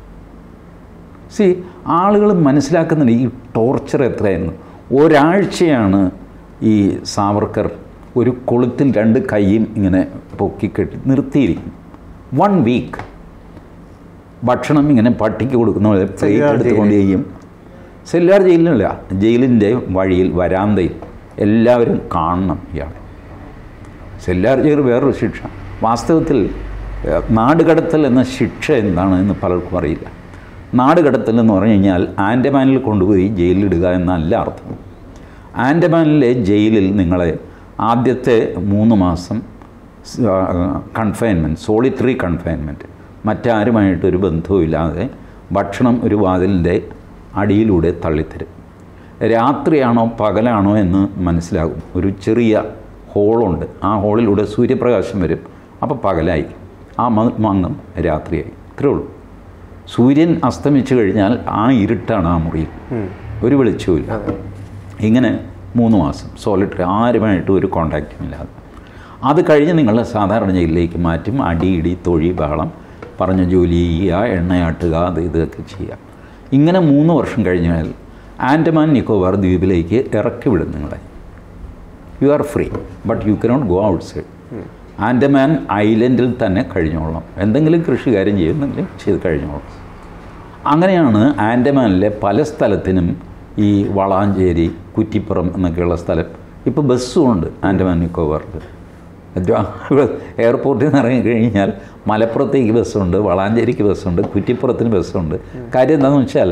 ആളുകൾ മനസ്സിലാക്കുന്നുണ്ട് ഈ ടോർച്ചർ എത്രയായിരുന്നു. ഒരാഴ്ചയാണ് ഈ സാവർക്കർ ഒരു കൊളുത്തിൽ 2 കൈയും ഇങ്ങനെ പൊക്കിക്കെട്ടി നിർത്തിയിരിക്കും. 1 വീക്ക് ഭക്ഷണം ഇങ്ങനെ പട്ടിക്ക് കൊടുക്കുന്ന പോലെ പ്ലേറ്റ് എടുത്തുകൊണ്ട് ചെയ്യും. സെല്ലാർ ജയിലിനല്ല, ജയിലിൻ്റെ വഴിയിൽ വരാന്തയിൽ എല്ലാവരും കാണണം ഇയാൾ. സെല്ലാർ ജയിൽ വേറൊരു ശിക്ഷ. വാസ്തവത്തിൽ നാടുകടത്തൽ എന്ന ശിക്ഷ എന്താണ് എന്ന് പലർക്കും അറിയില്ല. നാടുകടത്തൽ എന്ന് പറഞ്ഞു കഴിഞ്ഞാൽ ആൻഡമാനിൽ കൊണ്ടുപോയി ജയിലിലിടുക എന്നല്ല അർത്ഥം. ആൻഡമാനിലെ ജയിലിൽ നിങ്ങളെ ആദ്യത്തെ 3 മാസം കൺഫൈൻമെൻറ്റ്, സോളിറ്ററി കൺഫൈൻമെൻറ്റ്, മറ്റാരുമായിട്ടൊരു ബന്ധവുമില്ലാതെ ഭക്ഷണം ഒരു വാതിലിൻ്റെ അടിയിലൂടെ തള്ളിത്തരും. രാത്രിയാണോ പകലാണോ എന്ന് മനസ്സിലാകും. ഒരു ചെറിയ ഹോളുണ്ട്, ആ ഹോളിലൂടെ സൂര്യപ്രകാശം വരും. അപ്പോൾ പകലായി, ആ മങ്ങും രാത്രിയായി. ഇത്രേ ഉള്ളൂ. സൂര്യൻ അസ്തമിച്ചു കഴിഞ്ഞാൽ ആ ഇരുട്ടാണ് ആ മുറിയിൽ, ഒരു വെളിച്ചവുമില്ല. ഇങ്ങനെ 3 മാസം സോളിറ്ററി, ആരുമായിട്ടും ഒരു കോണ്ടാക്റ്റും ഇല്ലാതെ. അത് കഴിഞ്ഞ് നിങ്ങളെ സാധാരണ ജയിലിലേക്ക് മാറ്റും. അടി, തൊഴി, ബഹളം, പറഞ്ഞ ജോലി ചെയ്യുക, എണ്ണയാട്ടുക, ഇതൊക്കെ ചെയ്യുക. ഇങ്ങനെ 3 വർഷം കഴിഞ്ഞാൽ ആൻഡമാൻ നിക്കോബാർ ദ്വീപിലേക്ക് ഇറക്കി വിടും നിങ്ങളെ. You are free, but you cannot go outside. Andaman ഐലൻഡിൽ തന്നെ കഴിഞ്ഞോളാം. എന്തെങ്കിലും കൃഷികാര്യം ചെയ്യുന്നെങ്കിലും ചെയ്ത് കഴിഞ്ഞോളാം. അങ്ങനെയാണ് ആൻഡമാനിലെ പല സ്ഥലത്തിനും ഈ വളാഞ്ചേരി, കുറ്റിപ്പുറം എന്നൊക്കെയുള്ള സ്ഥലം ഇപ്പോൾ ബസ്സും ഉണ്ട് ആൻഡമാൻ നിക്കോബാറിൽ. എയർപോർട്ടിൽ നിന്ന് ഇറങ്ങിക്കഴിഞ്ഞാൽ മലപ്പുറത്തേക്ക് ബസ്സുണ്ട്, വളാഞ്ചേരിക്ക് ബസ്സുണ്ട്, കുറ്റിപ്പുറത്തിന് ബസ്സുണ്ട്. കാര്യം എന്താണെന്ന് വെച്ചാൽ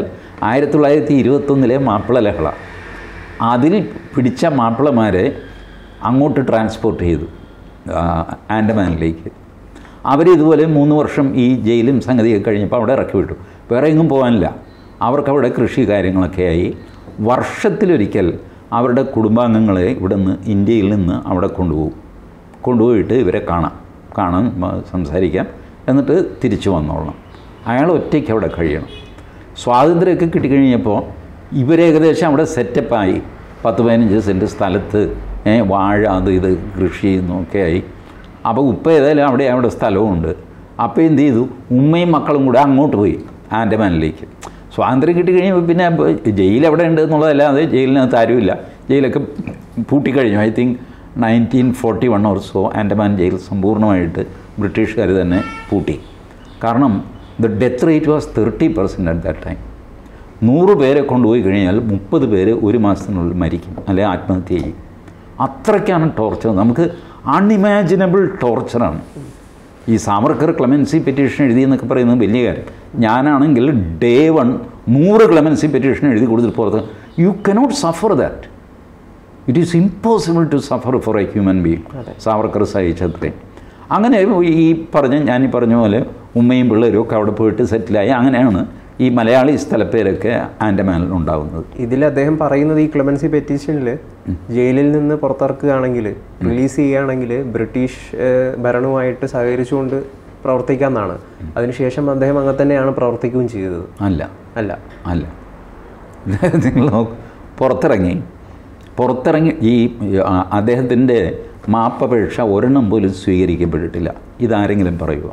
1921 മാപ്പിള ലഹള, അതിൽ പിടിച്ച മാപ്പിളമാരെ അങ്ങോട്ട് ട്രാൻസ്പോർട്ട് ചെയ്തു ആൻഡമാനിലേക്ക്. അവരിതുപോലെ 3 വർഷം ഈ ജയിലും സംഗതിയൊക്കെ കഴിഞ്ഞപ്പോൾ അവിടെ ഇറക്കി വിട്ടു. വേറെ എങ്ങും പോകാനില്ല. അവർക്കവിടെ കൃഷി കാര്യങ്ങളൊക്കെ ആയി. വർഷത്തിലൊരിക്കൽ അവരുടെ കുടുംബാംഗങ്ങളെ ഇവിടെ നിന്ന്, ഇന്ത്യയിൽ നിന്ന് അവിടെ കൊണ്ടുപോയിട്ട് ഇവരെ കാണാൻ സംസാരിക്കാം, എന്നിട്ട് തിരിച്ചു വന്നോളണം. അയാൾ ഒറ്റയ്ക്ക് അവിടെ കഴിയണം. സ്വാതന്ത്ര്യമൊക്കെ കിട്ടിക്കഴിഞ്ഞപ്പോൾ ഇവരേകദേശം അവിടെ സെറ്റപ്പായി. 10-15 സെൻറ്റ് സ്ഥലത്ത് വാഴ, ഇത് കൃഷി ചെയ്യുന്നൊക്കെ ആയി. അപ്പോൾ ഉപ്പ ഏതായാലും അവിടെ സ്ഥലവുമുണ്ട്. അപ്പോൾ എന്ത് ചെയ്തു, ഉമ്മയും മക്കളും കൂടെ അങ്ങോട്ട് പോയി ആൻഡമാനിലേക്ക്. സ്വാതന്ത്ര്യം കിട്ടിക്കഴിഞ്ഞപ്പോൾ പിന്നെ ജയിൽ എവിടെ ഉണ്ട് എന്നുള്ളതല്ലാതെ ജയിലിനകത്ത് ആരുമില്ല. ജയിലൊക്കെ പൂട്ടിക്കഴിഞ്ഞു. I think 1941 or so Andaman jail സമ്പൂർണ്ണമായിട്ട് ബ്രിട്ടീഷുകാർ തന്നെ പൂട്ടി. കാരണം the death rate was 30% at that time. 100 പേരെ കൊണ്ടുപോയി കഴിഞ്ഞാൽ 30 പേര് 1 മാസത്തിനുള്ളിൽ മരിക്കും, അല്ലെങ്കിൽ ആത്മഹത്യ ചെയ്യും. അത്രയ്ക്കാണ് ടോർച്ചർ. നമുക്ക് അൺഇമാജിനബിൾ ടോർച്ചറാണ്. ഈ സാവർക്കർ ക്ലെമൻസി പെറ്റീഷൻ എഴുതിയെന്നൊക്കെ പറയുന്നത് വലിയ കാര്യം. ഞാനാണെങ്കിൽ ഡേ 1 100 ക്ലെമൻസി പെറ്റീഷൻ എഴുതി കൊടുത്തിട്ട് പുറത്ത്. You cannot suffer that. It is impossible to suffer for a human being. Savarkar സഹിച്ചത്രയും. അങ്ങനെ ഞാനീ പറഞ്ഞ പോലെ ഉമ്മയും പിള്ളേരും ഒക്കെ അവിടെ പോയിട്ട് സെറ്റിലായി. അങ്ങനെയാണ് ഈ മലയാളി സ്ഥലപ്പേരൊക്കെ ആൻഡമാനിൽ ഉണ്ടാകുന്നത്. ഇതിൽ അദ്ദേഹം പറയുന്നത് ഈ ക്ലെമൻസി പെറ്റീഷനിൽ ജയിലിൽ നിന്ന് പുറത്തിറക്കുകയാണെങ്കിൽ, റിലീസ് ചെയ്യുകയാണെങ്കിൽ ബ്രിട്ടീഷ് ഭരണവുമായിട്ട് സഹകരിച്ചുകൊണ്ട് പ്രവർത്തിക്കാമെന്നാണ്. അതിനുശേഷം അദ്ദേഹം അങ്ങനെ തന്നെയാണ് പ്രവർത്തിക്കുകയും ചെയ്തത്. അല്ല അല്ല അല്ല നിങ്ങൾ പുറത്തിറങ്ങി ഈ അദ്ദേഹത്തിൻ്റെ മാപ്പപേക്ഷ ഒരെണ്ണം പോലും സ്വീകരിക്കപ്പെട്ടിട്ടില്ല. ഇതാരെങ്കിലും പറയുമോ?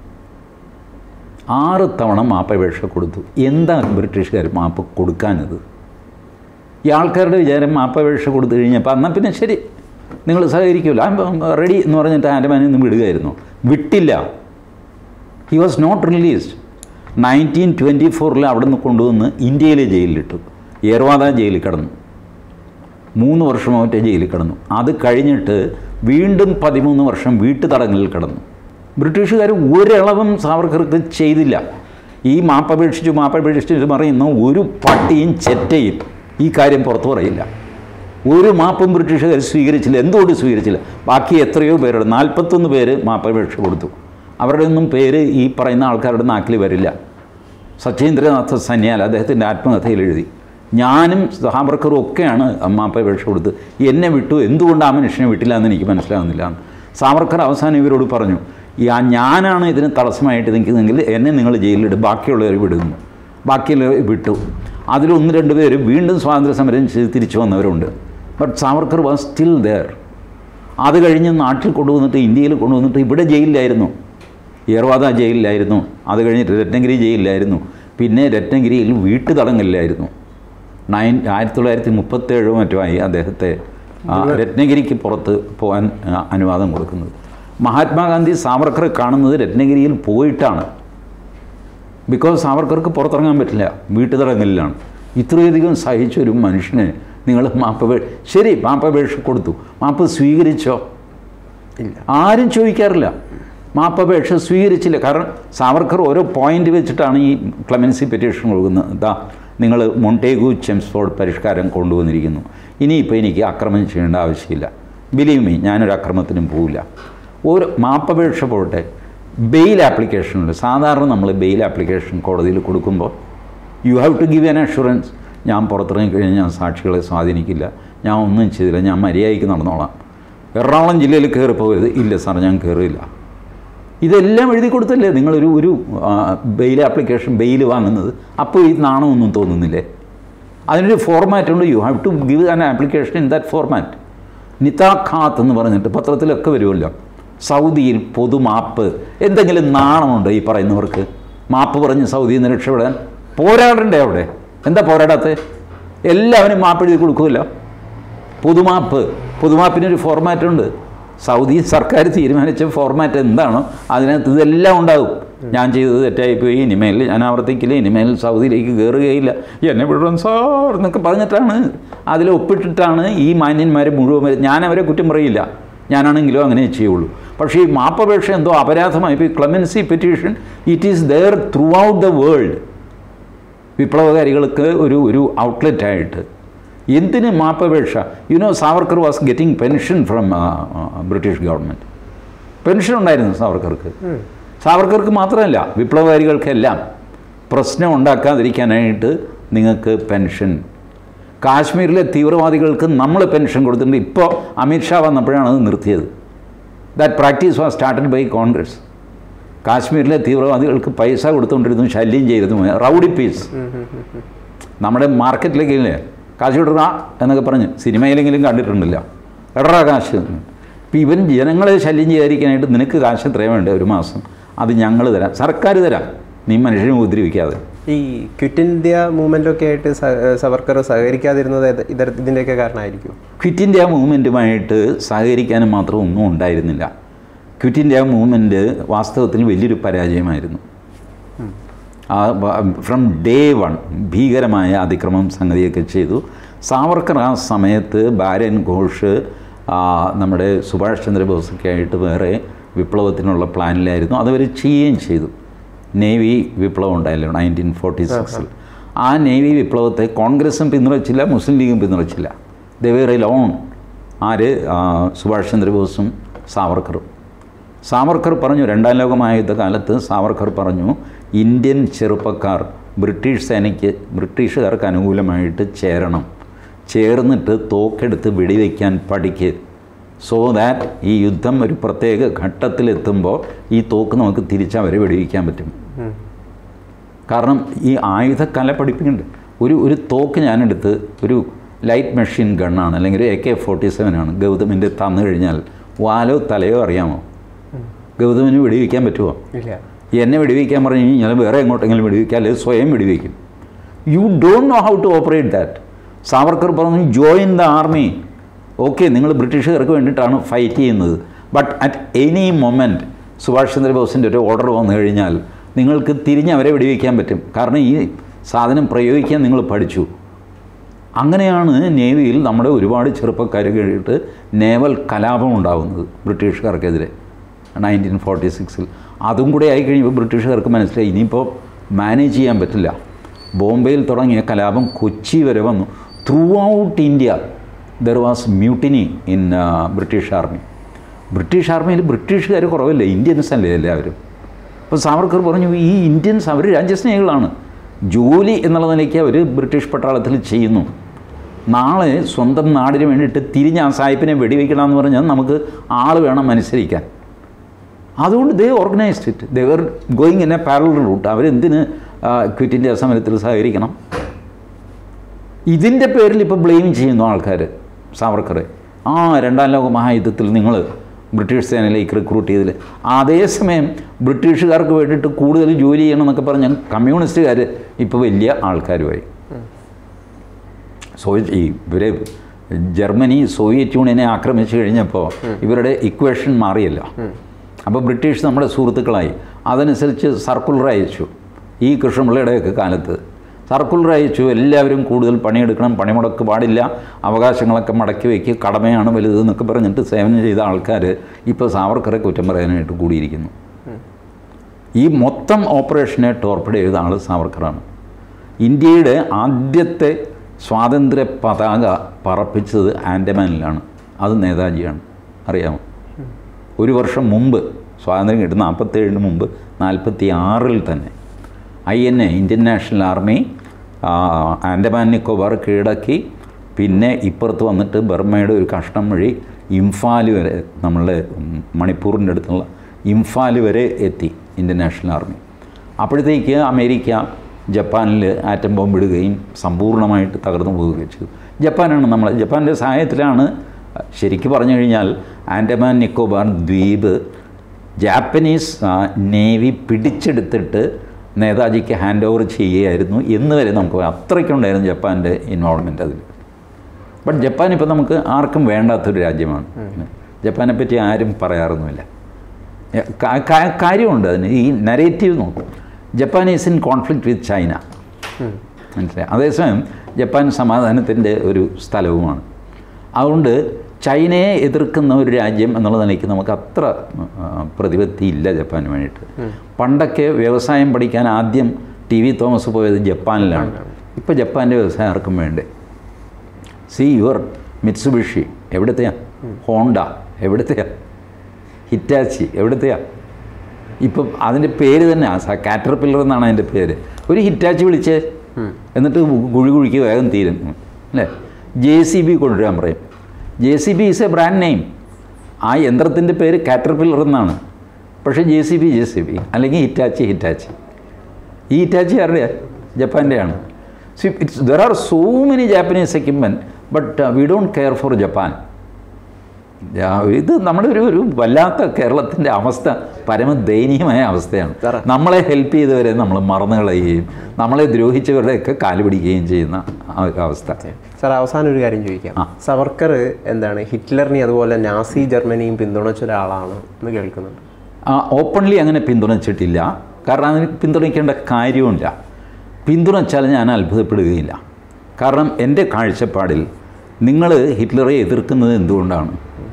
6 തവണ മാപ്പപേക്ഷ കൊടുത്തു. എന്താ ബ്രിട്ടീഷുകാർ മാപ്പ് കൊടുക്കാനത്? ഈ ആൾക്കാരുടെ വിചാരം മാപ്പപേക്ഷ കൊടുത്തു കഴിഞ്ഞപ്പോൾ എന്നാൽ പിന്നെ ശരി നിങ്ങൾ സഹകരിക്കുമല്ലോ, റെഡി എന്ന് പറഞ്ഞിട്ട് ആൻഡമാനിൽ നിന്ന് വിടുകയായിരുന്നു. വിട്ടില്ല. He was not released. 1924 അവിടെ നിന്ന് കൊണ്ടുവന്ന് ഇന്ത്യയിലെ ജയിലിലിട്ടു. യേർവാദ ജയിലിൽ കിടന്നു. 3 വർഷം മറ്റേ ജയിലിൽ കിടന്നു. അത് കഴിഞ്ഞിട്ട് വീണ്ടും 13 വർഷം വീട്ടുതടങ്കലിൽ കിടന്നു. ബ്രിട്ടീഷുകാർ ഒരളവും സാവർക്കർക്ക് ചെയ്തില്ല. ഈ മാപ്പപേക്ഷിച്ചു പറയുന്ന ഒരു പട്ടിയും ചെറ്റയും ഈ കാര്യം പുറത്തു പറയില്ല. ഒരു മാപ്പും ബ്രിട്ടീഷുകാർ സ്വീകരിച്ചില്ല. എന്തുകൊണ്ട് സ്വീകരിച്ചില്ല? ബാക്കി എത്രയോ പേരുടെ 41 പേര് മാപ്പപേക്ഷ കൊടുത്തു. അവരുടെ ഒന്നും പേര് ഈ പറയുന്ന ആൾക്കാരുടെ നാക്കിൽ വരില്ല. സച്ചീന്ദ്രനാഥ് സന്യാൽ അദ്ദേഹത്തിൻ്റെ ആത്മകഥയിൽ എഴുതി, ഞാനും സാവർക്കറും ഒക്കെയാണ് മാപ്പപേക്ഷ കൊടുത്ത്. എന്നെ വിട്ടു, എന്തുകൊണ്ട് ആ മനുഷ്യനെ വിട്ടില്ല എന്ന് എനിക്ക് മനസ്സിലാകുന്നില്ല. സാവർക്കർ അവസാനം ഇവരോട് പറഞ്ഞു, ഞാനാണ് ഇതിന് തടസ്സമായിട്ട് നിൽക്കുന്നതെങ്കിൽ എന്നെ നിങ്ങൾ ജയിലിലിടും, ബാക്കിയുള്ളവർ വിടുന്നു. ബാക്കിയുള്ളവർ വിട്ടു. അതിൽ 1-2 പേര് വീണ്ടും സ്വാതന്ത്ര്യ സമരം ചെയ്ത് തിരിച്ചു വന്നവരുണ്ട്. But Savarkar was still there. അത് കഴിഞ്ഞ് നാട്ടിൽ കൊണ്ടുവന്നിട്ട്, ഇന്ത്യയിൽ കൊണ്ടുവന്നിട്ട് ഇവിടെ ജയിലിലായിരുന്നു. യേർവാദ ജയിലിലായിരുന്നു. അത് കഴിഞ്ഞിട്ട് രത്നഗിരി ജയിലിലായിരുന്നു. പിന്നെ രത്നഗിരിയിൽ വീട്ടുതടങ്കലിലായിരുന്നു. 1937 മറ്റുമായി അദ്ദേഹത്തെ രത്നഗിരിക്ക് പുറത്ത് പോകാൻ അനുവാദം കൊടുക്കുന്നത്. മഹാത്മാഗാന്ധി സാവർക്കറെ കാണുന്നത് രത്നഗിരിയിൽ പോയിട്ടാണ്. ബിക്കോസ് സാവർക്കർക്ക് പുറത്തിറങ്ങാൻ പറ്റില്ല, വീട്ടുതടങ്കലിലാണ്. ഇത്രയധികം സഹിച്ചൊരു മനുഷ്യനെ നിങ്ങൾ മാപ്പപേക്ഷ കൊടുത്തു, മാപ്പ് സ്വീകരിച്ചോ? ഇല്ല. ആരും ചോദിക്കാറില്ല. മാപ്പപേക്ഷ സ്വീകരിച്ചില്ല. കാരണം സാവർക്കർ ഓരോ പോയിന്റ് വെച്ചിട്ടാണ് ഈ ക്ലെമൻസി പെറ്റീഷൻ കൊടുക്കുന്നത്. നിങ്ങൾ മൊണ്ടേഗു ചെംസ്ഫോർഡ് പരിഷ്കാരം കൊണ്ടുവന്നിരിക്കുന്നു, ഇനിയിപ്പോൾ എനിക്ക് അക്രമം ചെയ്യേണ്ട ആവശ്യമില്ല. ബിലീവ് മീ, ഞാനൊരു അക്രമത്തിനും പോവില്ല. ഒരു മാപ്പപേക്ഷ പോട്ടെ, ബെയിൽ ആപ്ലിക്കേഷനുണ്ട്. സാധാരണ നമ്മൾ ബെയിൽ ആപ്ലിക്കേഷൻ കോടതിയിൽ കൊടുക്കുമ്പോൾ you have to give an assurance. ഞാൻ പുറത്തിറങ്ങി കഴിഞ്ഞാൽ ഞാൻ സാക്ഷികളെ സ്വാധീനിക്കില്ല, ഞാൻ ഒന്നും ചെയ്തില്ല, ഞാൻ മര്യാദയ്ക്ക് നടന്നോളാം. എറണാകുളം ജില്ലയിൽ കയറി പോകരുത്. ഇല്ല സാർ, ഞാൻ കയറിയില്ല. ഇതെല്ലാം എഴുതി കൊടുത്തല്ലേ നിങ്ങളൊരു ബെയിൽ ആപ്ലിക്കേഷൻ ബെയിൽ വാങ്ങുന്നത്. അപ്പോൾ ഈ നാണമൊന്നും തോന്നുന്നില്ലേ? അതിനൊരു ഫോർമാറ്റ് ഉണ്ട്. You have to give an application in that format. നിതാഖാത്ത് എന്ന് പറഞ്ഞിട്ട് പത്രത്തിലൊക്കെ വരുമല്ലോ. സൗദിയിൽ പൊതുമാപ്പ്. എന്തെങ്കിലും നാണമുണ്ടോ ഈ പറയുന്നവർക്ക്? മാപ്പ് പറഞ്ഞ് സൗദിയിൽ നിന്ന് രക്ഷപ്പെടാൻ പോരാടണ്ടേ അവിടെ? എന്താ പോരാടാത്തത്? എല്ലാവരും മാപ്പ് എഴുതി കൊടുക്കുമല്ലോ. പൊതുമാപ്പിനൊരു ഫോർമാറ്റുണ്ട്. സൗദി സർക്കാർ തീരുമാനിച്ച ഫോർമാറ്റ് എന്താണോ അതിനകത്ത് ഇതെല്ലാം ഉണ്ടാകും. ഞാൻ ചെയ്തത് തെറ്റായിപ്പോയി, ഇനിമേൽ ഞാൻ ആവർത്തിക്കില്ല, ഇനിമേൽ സൗദിയിലേക്ക് കയറുകയില്ല, എന്നെ വിടും സാർ എന്നൊക്കെ പറഞ്ഞിട്ടാണ്, അതിൽ ഒപ്പിട്ടിട്ടാണ് ഈ മാന്യന്മാർ മുഴുവൻ. ഞാൻ അവരെ കുറ്റം പറയില്ല, ഞാനാണെങ്കിലും അങ്ങനെ ചെയ്യുള്ളൂ. പക്ഷേ ഈ മാപ്പപേക്ഷ എന്തോ അപരാധമായിപ്പോയി. Clemency petition it is there throughout the world. വിപ്ലവകാരികൾക്ക് ഒരു ഔട്ട്ലെറ്റായിട്ട്. എന്തിന് മാപ്പപേക്ഷ? Savarkar was getting pension from British government. Pension ഉണ്ടായിരുന്നു സാവർക്കർക്ക്. സാവർക്കർക്ക് മാത്രമല്ല, വിപ്ലവകാരികൾക്കെല്ലാം പ്രശ്നം ഉണ്ടാക്കാതിരിക്കാനായിട്ട് നിങ്ങൾക്ക് പെൻഷൻ. കാശ്മീരിലെ തീവ്രവാദികൾക്ക് നമ്മൾ പെൻഷൻ കൊടുത്തിട്ടുണ്ട്. ഇപ്പോൾ അമിത്ഷാ വന്നപ്പോഴാണ് അത് നിർത്തിയത്. That practice was started by Congress. കാശ്മീരിലെ തീവ്രവാദികൾക്ക് പൈസ കൊടുത്തുകൊണ്ടിരുന്നു, ശല്യം ചെയ്തിരുന്നു. Rowdy piece. നമ്മുടെ മാർക്കറ്റിലേക്ക് ഇല്ലേ കാശ് ഇടറാ എന്നൊക്കെ പറഞ്ഞ് സിനിമയിലെങ്കിലും കണ്ടിട്ടുണ്ടല്ല. എടറാ കാശ്. ഇപ്പം ഇവൻ ജനങ്ങളെ ശല്യം ചെയ്യാതിരിക്കാനായിട്ട് നിനക്ക് കാശ് എത്രയും വേണ്ട ഒരു മാസം, അത് ഞങ്ങൾ തരാം, സർക്കാർ തരാം, നീ മനുഷ്യനെ ഉപദ്രവിക്കാതെ. ഈ ക്വിറ്റ് ഇന്ത്യ മൂവ്മെൻ്റൊക്കെ ആയിട്ട് സവർക്കർ സഹകരിക്കാതിരുന്നത് ഇതിൻ്റെയൊക്കെ കാരണമായിരിക്കും? ക്വിറ്റ് ഇന്ത്യ മൂവ്മെൻറ്റുമായിട്ട് സഹകരിക്കാനും മാത്രം ഒന്നും ഉണ്ടായിരുന്നില്ല. ക്വിറ്റ് ഇന്ത്യ മൂവ്മെൻറ്റ് വാസ്തവത്തിൽ വലിയൊരു പരാജയമായിരുന്നു. ഫ്രം ഡേ 1 ഭീകരമായ അതിക്രമം സംഗതിയൊക്കെ ചെയ്തു. സാവർക്കർ ആ സമയത്ത് ബാരൻ ഘോഷ്, നമ്മുടെ സുഭാഷ് ചന്ദ്രബോസൊക്കെ ആയിട്ട് വേറെ വിപ്ലവത്തിനുള്ള പ്ലാനിലായിരുന്നു. അതവർ ചെയ്യുകയും ചെയ്തു. നേവി വിപ്ലവം ഉണ്ടായല്ലോ 1946. ആ നേവി വിപ്ലവത്തെ കോൺഗ്രസും പിന്തുണച്ചില്ല, മുസ്ലിം ലീഗും പിന്തുണച്ചില്ല. ദേ വെർ എലോൺ. ആര്? സുഭാഷ് ചന്ദ്രബോസും സാവർക്കർ പറഞ്ഞു, രണ്ടാം ലോക മഹായുദ്ധകാലത്ത് സാവർക്കർ പറഞ്ഞു, ഇന്ത്യൻ ചെറുപ്പക്കാർ ബ്രിട്ടീഷുകാർക്ക് അനുകൂലമായിട്ട് ചേർന്നിട്ട് തോക്കെടുത്ത് വെടിവെക്കാൻ പഠിക്കുക. സോ ദാറ്റ് ഈ യുദ്ധം ഒരു പ്രത്യേക ഘട്ടത്തിലെത്തുമ്പോൾ ഈ തോക്ക് നമുക്ക് തിരിച്ചവരെ വെടിവെക്കാൻ പറ്റും. കാരണം ഈ ആയുധക്കല പഠിപ്പിക്കുന്നുണ്ട്. ഒരു തോക്ക് ഞാനെടുത്ത്, ഒരു ലൈറ്റ് മെഷീൻ ഗണ്ണാണ്, അല്ലെങ്കിൽ ഒരു AK-47 ആണ്, ഗൗതമിൻ്റെ തന്നു കഴിഞ്ഞാൽ വാലോ തലയോ അറിയാമോ? ഗൗതമിന് വെടിവെക്കാൻ പറ്റുമോ? എന്നെ വെടിവെക്കാൻ പറഞ്ഞു കഴിഞ്ഞാൽ വേറെ എങ്ങോട്ടെങ്കിലും വെടിവെക്കാം, അല്ലെങ്കിൽ സ്വയം വെടിവെക്കും. You don't know how to operate that. Savarkar പറഞ്ഞു, ജോയിൻ ദ ആർമി. ഓക്കെ, നിങ്ങൾ ബ്രിട്ടീഷുകാർക്ക് വേണ്ടിയിട്ടാണ് ഫൈറ്റ് ചെയ്യുന്നത്. But at any moment Subhash ചന്ദ്രബോസിൻ്റെ ഒരു ഓർഡർ വന്നു കഴിഞ്ഞാൽ നിങ്ങൾക്ക് തിരിഞ്ഞ് അവരെ വെടിവെക്കാൻ പറ്റും. കാരണം ഈ സാധനം പ്രയോഗിക്കാൻ നിങ്ങൾ പഠിച്ചു. അങ്ങനെയാണ് നേവിയിൽ നമ്മുടെ ഒരുപാട് ചെറുപ്പക്കാർ കേട്ടിട്ട് നേവൽ കലാപം ഉണ്ടാകുന്നത് ബ്രിട്ടീഷുകാർക്കെതിരെ 1946. അതും കൂടെ ആയിക്കഴിയുമ്പോൾ ബ്രിട്ടീഷുകാർക്ക് മനസ്സിലായി ഇനിയിപ്പോൾ മാനേജ് ചെയ്യാൻ പറ്റില്ല. ബോംബെയിൽ തുടങ്ങിയ കലാപം കൊച്ചി വരെ വന്നു. Throughout India there was mutiny in British army. British ആർമിയിൽ ബ്രിട്ടീഷുകാർ കുറവല്ല, ഇന്ത്യൻസ് അല്ലേ എല്ലാവരും. അപ്പോൾ സാവർക്കർ പറഞ്ഞു, ഈ ഇന്ത്യൻസ് അവർ രാജ്യസ്നേഹികളാണ്. ജോലി എന്നുള്ള നിലയ്ക്ക് അവർ ബ്രിട്ടീഷ് പട്ടാളത്തിൽ ചെയ്യുന്നു. നാളെ സ്വന്തം നാടിന് വേണ്ടിയിട്ട് തിരിഞ്ഞ് ആ സാഹിബിനെ വെടിവെക്കണമെന്ന് പറഞ്ഞാൽ നമുക്ക് ആൾ വേണം അനുസരിക്കാൻ. അതുകൊണ്ട് they organised it. They were going in a parallel route. അവരെന്തിന് ക്വിറ്റ് ഇന്ത്യ സമരത്തിൽ സഹകരിക്കണം? ഇതിൻ്റെ പേരിൽ ഇപ്പോൾ ബ്ലെയിം ചെയ്യുന്നു ആൾക്കാർ സാവർക്കറെ. രണ്ടാം ലോക മഹായുദ്ധത്തിൽ നിങ്ങൾ ബ്രിട്ടീഷ് സേനയിലേക്ക് റിക്രൂട്ട് ചെയ്തില്ല. അതേസമയം ബ്രിട്ടീഷുകാർക്ക് വേണ്ടിയിട്ട് കൂടുതൽ ജോലി ചെയ്യണം എന്നൊക്കെ പറഞ്ഞാൽ കമ്മ്യൂണിസ്റ്റുകാർ ഇപ്പോൾ വലിയ ആൾക്കാരുമായി. ഇവരെ ജർമ്മനി സോവിയറ്റ് യൂണിയനെ ആക്രമിച്ചു കഴിഞ്ഞപ്പോൾ ഇവരുടെ ഇക്വേഷൻ മാറിയല്ലോ. അപ്പോൾ ബ്രിട്ടീഷ് നമ്മുടെ സുഹൃത്തുക്കളായി. അതനുസരിച്ച് സർക്കുലർ അയച്ചു. ഈ കൃഷ്ണപിള്ളയുടെയൊക്കെ കാലത്ത് സർക്കുലർ അയച്ചു, എല്ലാവരും കൂടുതൽ പണിയെടുക്കണം, പണിമുടക്ക് പാടില്ല, അവകാശങ്ങളൊക്കെ മടക്കി വയ്ക്കുക, കടമയാണ് വലുത് എന്നൊക്കെ പറഞ്ഞിട്ട് സേവനം ചെയ്ത ആൾക്കാർ ഇപ്പോൾ സാവർക്കറെ കുറ്റം പറയാനായിട്ട് കൂടിയിരിക്കുന്നു. ഈ മൊത്തം ഓപ്പറേഷനെ ടോർപ്പിഡ് ചെയ്ത ആൾ സാവർക്കറാണ്. ഇന്ത്യയുടെ ആദ്യത്തെ സ്വാതന്ത്ര്യ പതാക പറപ്പിച്ചത് ആൻഡമാനിലാണ്. അത് നേതാജിയാണ്. അറിയാമോ? ഒരു വർഷം മുമ്പ്, സ്വാതന്ത്ര്യം കിട്ടുന്ന 47 മുമ്പ് 46 തന്നെ INA Indian National Army Andaman Nicobar കീഴടക്കി. പിന്നെ ഇപ്പുറത്ത് വന്നിട്ട് ബർമയുടെ ഒരു കഷ്ണം വഴി ഇംഫാൽ വരെ, നമ്മളുടെ മണിപ്പൂരിൻ്റെ അടുത്തുള്ള ഇംഫാൽ വരെ എത്തി ഇന്ത്യൻ നാഷണൽ ആർമി. അപ്പോഴത്തേക്ക് അമേരിക്ക ജപ്പാനിൽ ആറ്റം ബോംബ് ഇടുകയും സമ്പൂർണ്ണമായിട്ട് തകർന്നു പോവുകയും ചെയ്തു. ജപ്പാൻ്റെ സഹായത്തിലാണ് ശരിക്കും പറഞ്ഞു കഴിഞ്ഞാൽ ആൻഡമാൻ നിക്കോബാർ ദ്വീപ് ജാപ്പനീസ് നേവി പിടിച്ചെടുത്തിട്ട് നേതാജിക്ക് ഹാൻഡ് ഓവർ ചെയ്യുകയായിരുന്നു എന്ന് വരെ നമുക്ക് അത്രയ്ക്കുണ്ടായിരുന്നു ജപ്പാൻ്റെ ഇൻവോൾവ്മെൻറ്റ് അതിൽ. ബട്ട് ജപ്പാൻ ഇപ്പോൾ നമുക്ക് ആർക്കും വേണ്ടാത്തൊരു രാജ്യമാണ്. ജപ്പാനെ പറ്റി ആരും പറയാറൊന്നുമില്ല. കാര്യമുണ്ട് അതിന്. ഈ നരേറ്റീവ് നോക്കും. Japan is in conflict with China, മനസ്സിലായി. അതേസമയം ജപ്പാൻ സമാധാനത്തിൻ്റെ ഒരു സ്ഥലവുമാണ്. അതുകൊണ്ട് ചൈനയെ എതിർക്കുന്ന ഒരു രാജ്യം എന്നുള്ള നിലയ്ക്ക് നമുക്ക് അത്ര പ്രതിപത്തിയില്ല ജപ്പാന് വേണ്ടിയിട്ട്. പണ്ടൊക്കെ വ്യവസായം പഠിക്കാൻ ആദ്യം TV തോമസ് പോയത് ജപ്പാനിലാണ്. ഇപ്പോൾ ജപ്പാൻ്റെ വ്യവസായം ആർക്കും വേണ്ടേ? യുവർ മിറ്റ്സുബിഷി എവിടത്തെയാ? ഹോണ്ട എവിടത്തെയാ? ഹിറ്റാച്ചി എവിടത്തെയാ? ഇപ്പം അതിൻ്റെ പേര് തന്നെ കാറ്റർപില്ലർ എന്നാണ് അതിൻ്റെ പേര്. ഒരു ഹിറ്റാച്ചി വിളിച്ച് എന്നിട്ട് കുഴിക്ക് വേഗം തീരും അല്ലേ. JCB കൊണ്ടുവരാൻ പറയും. JCB is a brand name. ആ യന്ത്രത്തിൻ്റെ പേര് കാറ്റർപില്ലർ എന്നാണ്. പക്ഷേ JCB അല്ലെങ്കിൽ ഹിറ്റാച്ചി. ഈ ഹിറ്റാച്ചി ആരുടെയാണ്? ജപ്പാൻ്റെയാണ്. There are so many Japanese equipment, but we don't care for Japan. ഇത് നമ്മുടെ ഒരു വല്ലാത്ത കേരളത്തിൻ്റെ അവസ്ഥ, പരമദയനീയമായ അവസ്ഥയാണ്. നമ്മളെ ഹെൽപ്പ് ചെയ്തവരെ നമ്മൾ മറന്നു കളയുകയും നമ്മളെ ദ്രോഹിച്ചവരുടെയൊക്കെ കാല് പിടിക്കുകയും ചെയ്യുന്ന ആ ഒരു അവസ്ഥ. സാർ, അവസാനം ഒരു കാര്യം ചോദിക്കാം. സവർക്കർ എന്താണ് ഹിറ്റ്ലറിനെ അതുപോലെ നാസി ജർമ്മനിയും പിന്തുണച്ച ഒരാളാണ് എന്ന് കേൾക്കുന്നുണ്ട്. ഓപ്പൺലി അങ്ങനെ പിന്തുണച്ചിട്ടില്ല. കാരണം അതിന് പിന്തുണയ്ക്കേണ്ട കാര്യവുമില്ല. പിന്തുണച്ചാൽ ഞാൻ അത്ഭുതപ്പെടുകയില്ല. കാരണം എൻ്റെ കാഴ്ചപ്പാടിൽ നിങ്ങൾ ഹിറ്റ്ലറെ എതിർക്കുന്നത് എന്തുകൊണ്ടാണ്?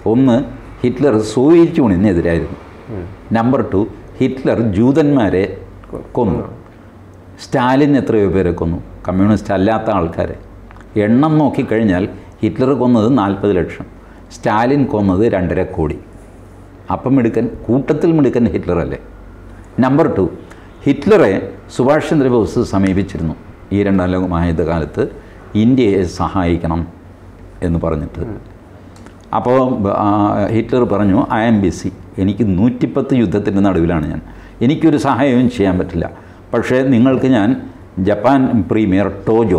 ഒന്ന്, ഹിറ്റ്ലർ സോവിയറ്റ് യൂണിയനെതിരായിരുന്നു. നമ്പർ 2, ഹിറ്റ്ലർ ജൂതന്മാരെ കൊന്നു. സ്റ്റാലിൻ എത്രയോ പേരെ കൊന്നു, കമ്മ്യൂണിസ്റ്റ് അല്ലാത്ത ആൾക്കാരെ. എണ്ണം നോക്കിക്കഴിഞ്ഞാൽ ഹിറ്റ്ലർ കൊന്നത് 40 ലക്ഷം, സ്റ്റാലിൻ കൊന്നത് 2.5 കോടി. അപ്പം മിടുക്കൻ, കൂട്ടത്തിൽ മിടുക്കൻ ഹിറ്റ്ലറല്ലേ. നമ്പർ 2, ഹിറ്റ്ലറെ സുഭാഷ് ചന്ദ്രബോസ് സമീപിച്ചിരുന്നു ഈ 2ാം ലോക മഹായുദ്ധകാലത്ത് ഇന്ത്യയെ സഹായിക്കണം എന്ന് പറഞ്ഞിട്ട്. അപ്പോൾ ഹിറ്റ്ലർ പറഞ്ഞു, ഐ ആം ബിസി, എനിക്ക് 110 യുദ്ധത്തിൻ്റെ നടുവിലാണ് ഞാൻ, എനിക്കൊരു സഹായവും ചെയ്യാൻ പറ്റില്ല. പക്ഷേ നിങ്ങൾക്ക് ഞാൻ ജപ്പാൻ പ്രീമിയർ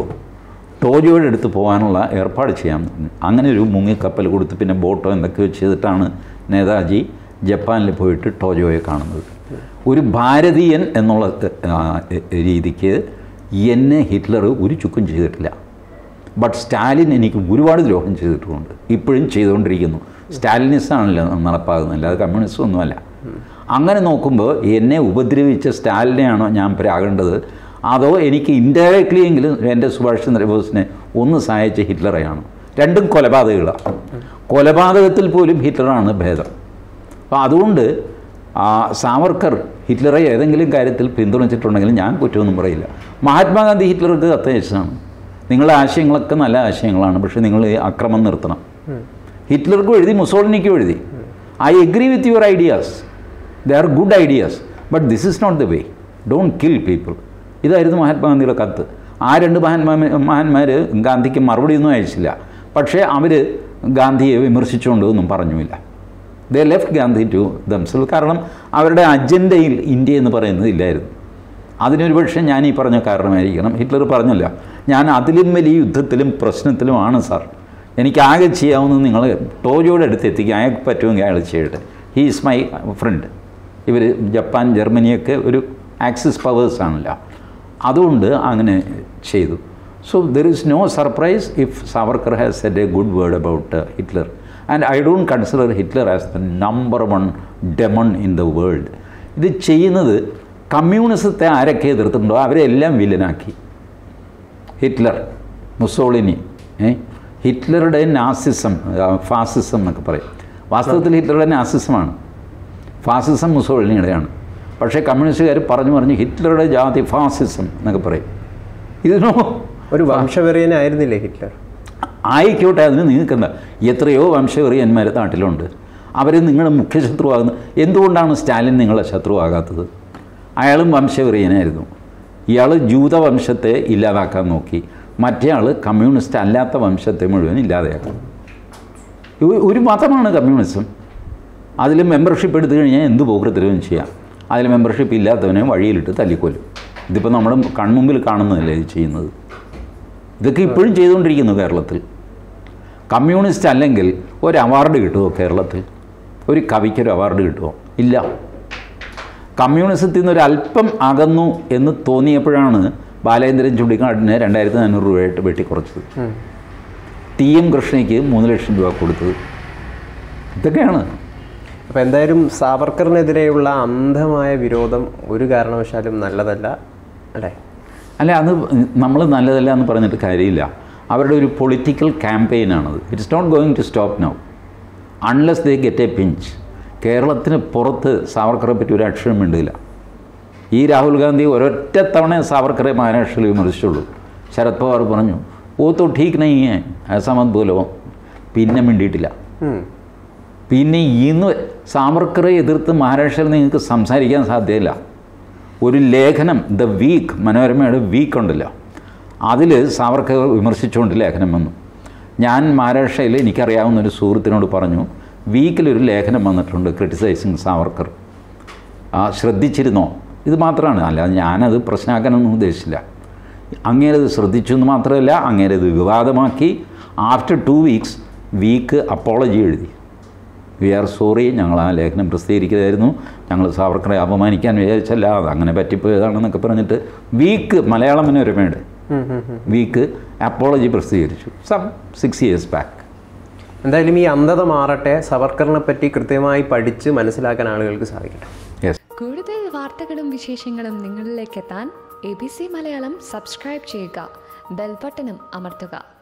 ടോജോയുടെ അടുത്ത് പോകാനുള്ള ഏർപ്പാട് ചെയ്യാം. അങ്ങനെ ഒരു മുങ്ങിക്കപ്പൽ കൊടുത്ത് പിന്നെ ബോട്ടോ എന്തൊക്കെയോ ചെയ്തിട്ടാണ് നേതാജി ജപ്പാനിൽ പോയിട്ട് ടോജോയെ കാണുന്നത്. ഒരു ഭാരതീയൻ എന്നുള്ള രീതിക്ക് എന്നെ ഹിറ്റ്ലർ ഒരു ചുക്കും ചെയ്തിട്ടില്ല. ബട്ട് സ്റ്റാലിൻ എനിക്ക് ഒരുപാട് ദ്രോഹം ചെയ്തിട്ടുമുണ്ട്, ഇപ്പോഴും ചെയ്തുകൊണ്ടിരിക്കുന്നു. സ്റ്റാലിനിസമാണല്ലോ നടപ്പാകുന്നത്, അല്ലാതെ കമ്മ്യൂണിസം ഒന്നുമല്ല. അങ്ങനെ നോക്കുമ്പോൾ എന്നെ ഉപദ്രവിച്ച സ്റ്റാലിനെയാണോ ഞാൻ പ്രാകേണ്ടത്, അതോ എനിക്ക് ഇൻഡയറക്ട്ലി എങ്കിലും എൻ്റെ സുഭാഷ് ചന്ദ്രബോസിനെ ഒന്ന് സഹായിച്ച ഹിറ്റ്ലറെയാണ്? രണ്ടും കൊലപാതകങ്ങളാണ്. കൊലപാതകത്തിൽ പോലും ഹിറ്റ്ലറാണ് ഭേദം. അപ്പോൾ അതുകൊണ്ട് സാവർക്കർ ഹിറ്റ്ലറെ ഏതെങ്കിലും കാര്യത്തിൽ പിന്തുണച്ചിട്ടുണ്ടെങ്കിലും ഞാൻ കുറ്റമൊന്നും പറയില്ല. മഹാത്മാഗാന്ധി ഹിറ്റ്ലർക്ക് കത്തയച്ചതാണ്, നിങ്ങളുടെ ആശയങ്ങളൊക്കെ നല്ല ആശയങ്ങളാണ്, പക്ഷേ നിങ്ങൾ അക്രമം നിർത്തണം. ഹിറ്റ്ലർക്കും എഴുതി, മുസോളിനിക്കും എഴുതി, I agree with your ideas, they are good ideas, but this is not the way, don't kill people. ഇതായിരുന്നു മഹാത്മാഗാന്ധിയുടെ കത്ത്. ആ 2 മഹാന്മാർ ഗാന്ധിക്ക് മറുപടിയൊന്നും അയച്ചില്ല, പക്ഷേ അവർ ഗാന്ധിയെ വിമർശിച്ചുകൊണ്ടൊന്നും പറഞ്ഞുമില്ല. They left Gandhi to themself. കാരണം അവരുടെ അജണ്ടയിൽ ഇന്ത്യ എന്ന് പറയുന്നത് ഇല്ലായിരുന്നു. അതിനൊരു പക്ഷേ ഞാൻ ഈ പറഞ്ഞ കാരണമായിരിക്കണം. ഹിറ്റ്ലർ പറഞ്ഞല്ല, ഞാൻ അതിലും വലിയ യുദ്ധത്തിലും പ്രശ്നത്തിലുമാണ് സാർ, എനിക്കാകെ ചെയ്യാവുന്നത് നിങ്ങൾ ടോജോയുടെ അടുത്ത് എത്തിക്കുക, അയാൾക്ക് പറ്റുമെങ്കിൽ അയാൾ ചെയ്യട്ടെ, ഹീ ഈസ് മൈ ഫ്രണ്ട്. ഇവർ ജപ്പാൻ ജർമ്മനിയൊക്കെ ഒരു ആക്സിസ് പവേഴ്സാണല്ലോ, അതുകൊണ്ട് അങ്ങനെ ചെയ്തു. So there is no surprise if Savarkar has said a good word about Hitler. And I don't consider Hitler as the number 1 demon in the world. ഇത് ചെയ്യുന്നത് കമ്മ്യൂണിസത്തെ ആരൊക്കെ എതിർത്തിട്ടുണ്ടോ അവരെല്ലാം വില്ലനാക്കി. ഹിറ്റ്ലർ, മുസോളിനി, ഹിറ്റ്ലറുടെ നാസിസം, ഫാസിസം എന്നൊക്കെ പറയും. വാസ്തവത്തിൽ ഹിറ്റ്ലറുടെ നാസിസമാണ്, ഫാസിസം മുസോളിനിയുടെയാണ്. പക്ഷേ കമ്മ്യൂണിസ്റ്റുകാർ പറഞ്ഞു ഹിറ്റ്ലറുടെ ജാതി ഫാസിസം എന്നൊക്കെ പറയും. ഇതിനോ ഒരു വംശവെറിയനായിരുന്നില്ലേ ഹിറ്റ്ലർ? ആയിക്കോട്ടെ, അതിന് നിങ്ങൾക്കെന്താ? എത്രയോ വംശവെറിയന്മാർ നാട്ടിലുണ്ട്, അവർ നിങ്ങളുടെ മുഖ്യ ശത്രുവാകുന്നു. എന്തുകൊണ്ടാണ് സ്റ്റാലിൻ നിങ്ങളുടെ ശത്രുവാകാത്തത്? അയാളും വംശവെറിയനായിരുന്നു. ഇയാൾ ജൂതവംശത്തെ ഇല്ലാതാക്കാൻ നോക്കി, മറ്റേ ആൾ കമ്മ്യൂണിസ്റ്റ് അല്ലാത്ത വംശത്തെ മുഴുവൻ ഇല്ലാതെയാക്കും. ഒരു മതമാണ് കമ്മ്യൂണിസം. അതിൽ മെമ്പർഷിപ്പ് എടുത്തു കഴിഞ്ഞാൽ എന്ത് പോകൃത്തരവും ചെയ്യാം. അതിൽ മെമ്പർഷിപ്പ് ഇല്ലാത്തവനെ വഴിയിലിട്ട് തല്ലിക്കൊല്ലും. ഇതിപ്പോൾ നമ്മുടെ കൺമുമ്പിൽ കാണുന്നതല്ലേ ഇത് ചെയ്യുന്നത്. ഇതൊക്കെ ഇപ്പോഴും ചെയ്തുകൊണ്ടിരിക്കുന്നു കേരളത്തിൽ. കമ്മ്യൂണിസ്റ്റ് അല്ലെങ്കിൽ ഒരു അവാർഡ് കിട്ടുമോ കേരളത്തിൽ? ഒരു കവിക്കൊരു അവാർഡ് കിട്ടുമോ? ഇല്ല. കമ്മ്യൂണിസത്തിൽ നിന്ന് ഒരല്പം അകന്നു എന്ന് തോന്നിയപ്പോഴാണ് ബാലേന്ദ്രൻ ചുള്ളിക്കാടിനെ 2400 രൂപയായിട്ട് വെട്ടിക്കുറച്ചത്. TM കൃഷ്ണയ്ക്ക് 3 ലക്ഷം രൂപ കൊടുത്തത്. ഇതൊക്കെയാണ്. അപ്പോൾ എന്തായാലും സാവർക്കറിനെതിരെയുള്ള അന്ധമായ വിരോധം ഒരു കാരണവശാലും നല്ലതല്ല അല്ലേ? അല്ല, അത് നമ്മൾ നല്ലതല്ല എന്ന് പറഞ്ഞിട്ട് കാര്യമില്ല. അവരുടെ ഒരു പൊളിറ്റിക്കൽ ക്യാമ്പയിനാണത്. It's not going to stop now unless they get a pinch. കേരളത്തിന് പുറത്ത് സാവർക്കറെ പറ്റി ഒരു അക്ഷരം മിണ്ടില്ല. ഈ രാഹുൽ ഗാന്ധി ഒരൊറ്റ തവണ സാവർക്കറെ മഹാരാഷ്ട്രയിൽ വിമർശിച്ചുള്ളൂ. ശരത് പവാർ പറഞ്ഞു ഓ തോ ഠീക്ക് നഹീ ഹൈ ഐസാ മത് ബോലോ, പിന്നെ മിണ്ടിയിട്ടില്ല. പിന്നെ ഇന്ന് സാവർക്കറെ എതിർത്ത് മഹാരാഷ്ട്രയിൽ നിങ്ങൾക്ക് സംസാരിക്കാൻ സാധ്യമല്ല. ഒരു ലേഖനം ദ വീക്ക്, മനോരമയുടെ വീക്ക് ഉണ്ടല്ലോ, അതിൽ സാവർക്കർ വിമർശിച്ചുകൊണ്ട് ലേഖനം വന്നു. ഞാൻ മഹാരാഷ്ട്രയിൽ എനിക്കറിയാവുന്നൊരു സുഹൃത്തിനോട് പറഞ്ഞു, വീക്കിലൊരു ലേഖനം വന്നിട്ടുണ്ട് ക്രിറ്റിസൈസിങ് സാവർക്കർ, ശ്രദ്ധിച്ചിരുന്നോ? ഇത് മാത്രമാണ്, അല്ലാതെ ഞാനത് പ്രശ്നമാക്കാനൊന്നും ഉദ്ദേശിച്ചില്ല. അങ്ങേരത് ശ്രദ്ധിച്ചു എന്ന് മാത്രമല്ല, അങ്ങേരത് വിവാദമാക്കി. ആഫ്റ്റർ 2 വീക്സ് വീക്ക് അപ്പോളജി എഴുതി. വി ആർ സോറി, ഞങ്ങൾ ആ ലേഖനം പ്രസിദ്ധീകരിക്കുകയായിരുന്നു, ഞങ്ങൾ സാവർക്കറെ അപമാനിക്കാൻ വിചാരിച്ചല്ല, അതങ്ങനെ പറ്റിപ്പോയതാണെന്നൊക്കെ പറഞ്ഞിട്ട് വീക്ക്, മലയാളം മനോരമയുടെ വീക്ക് അപ്പോളജി പ്രസിദ്ധീകരിച്ചു 6 years ബാക്ക്. എന്തായാലും ഈ അന്ധത മാറട്ടെ, സവർക്കറിനെ പറ്റി കൃത്യമായി പഠിച്ച് മനസ്സിലാക്കാൻ ആളുകൾക്ക് സാധിക്കട്ടെ. കൂടുതൽ വാർത്തകളും വിശേഷങ്ങളും നിങ്ങളിലേക്ക് എത്താൻ ABC മലയാളം സബ്സ്ക്രൈബ് ചെയ്യുക, ബെൽ ബട്ടണും അമർത്തുക.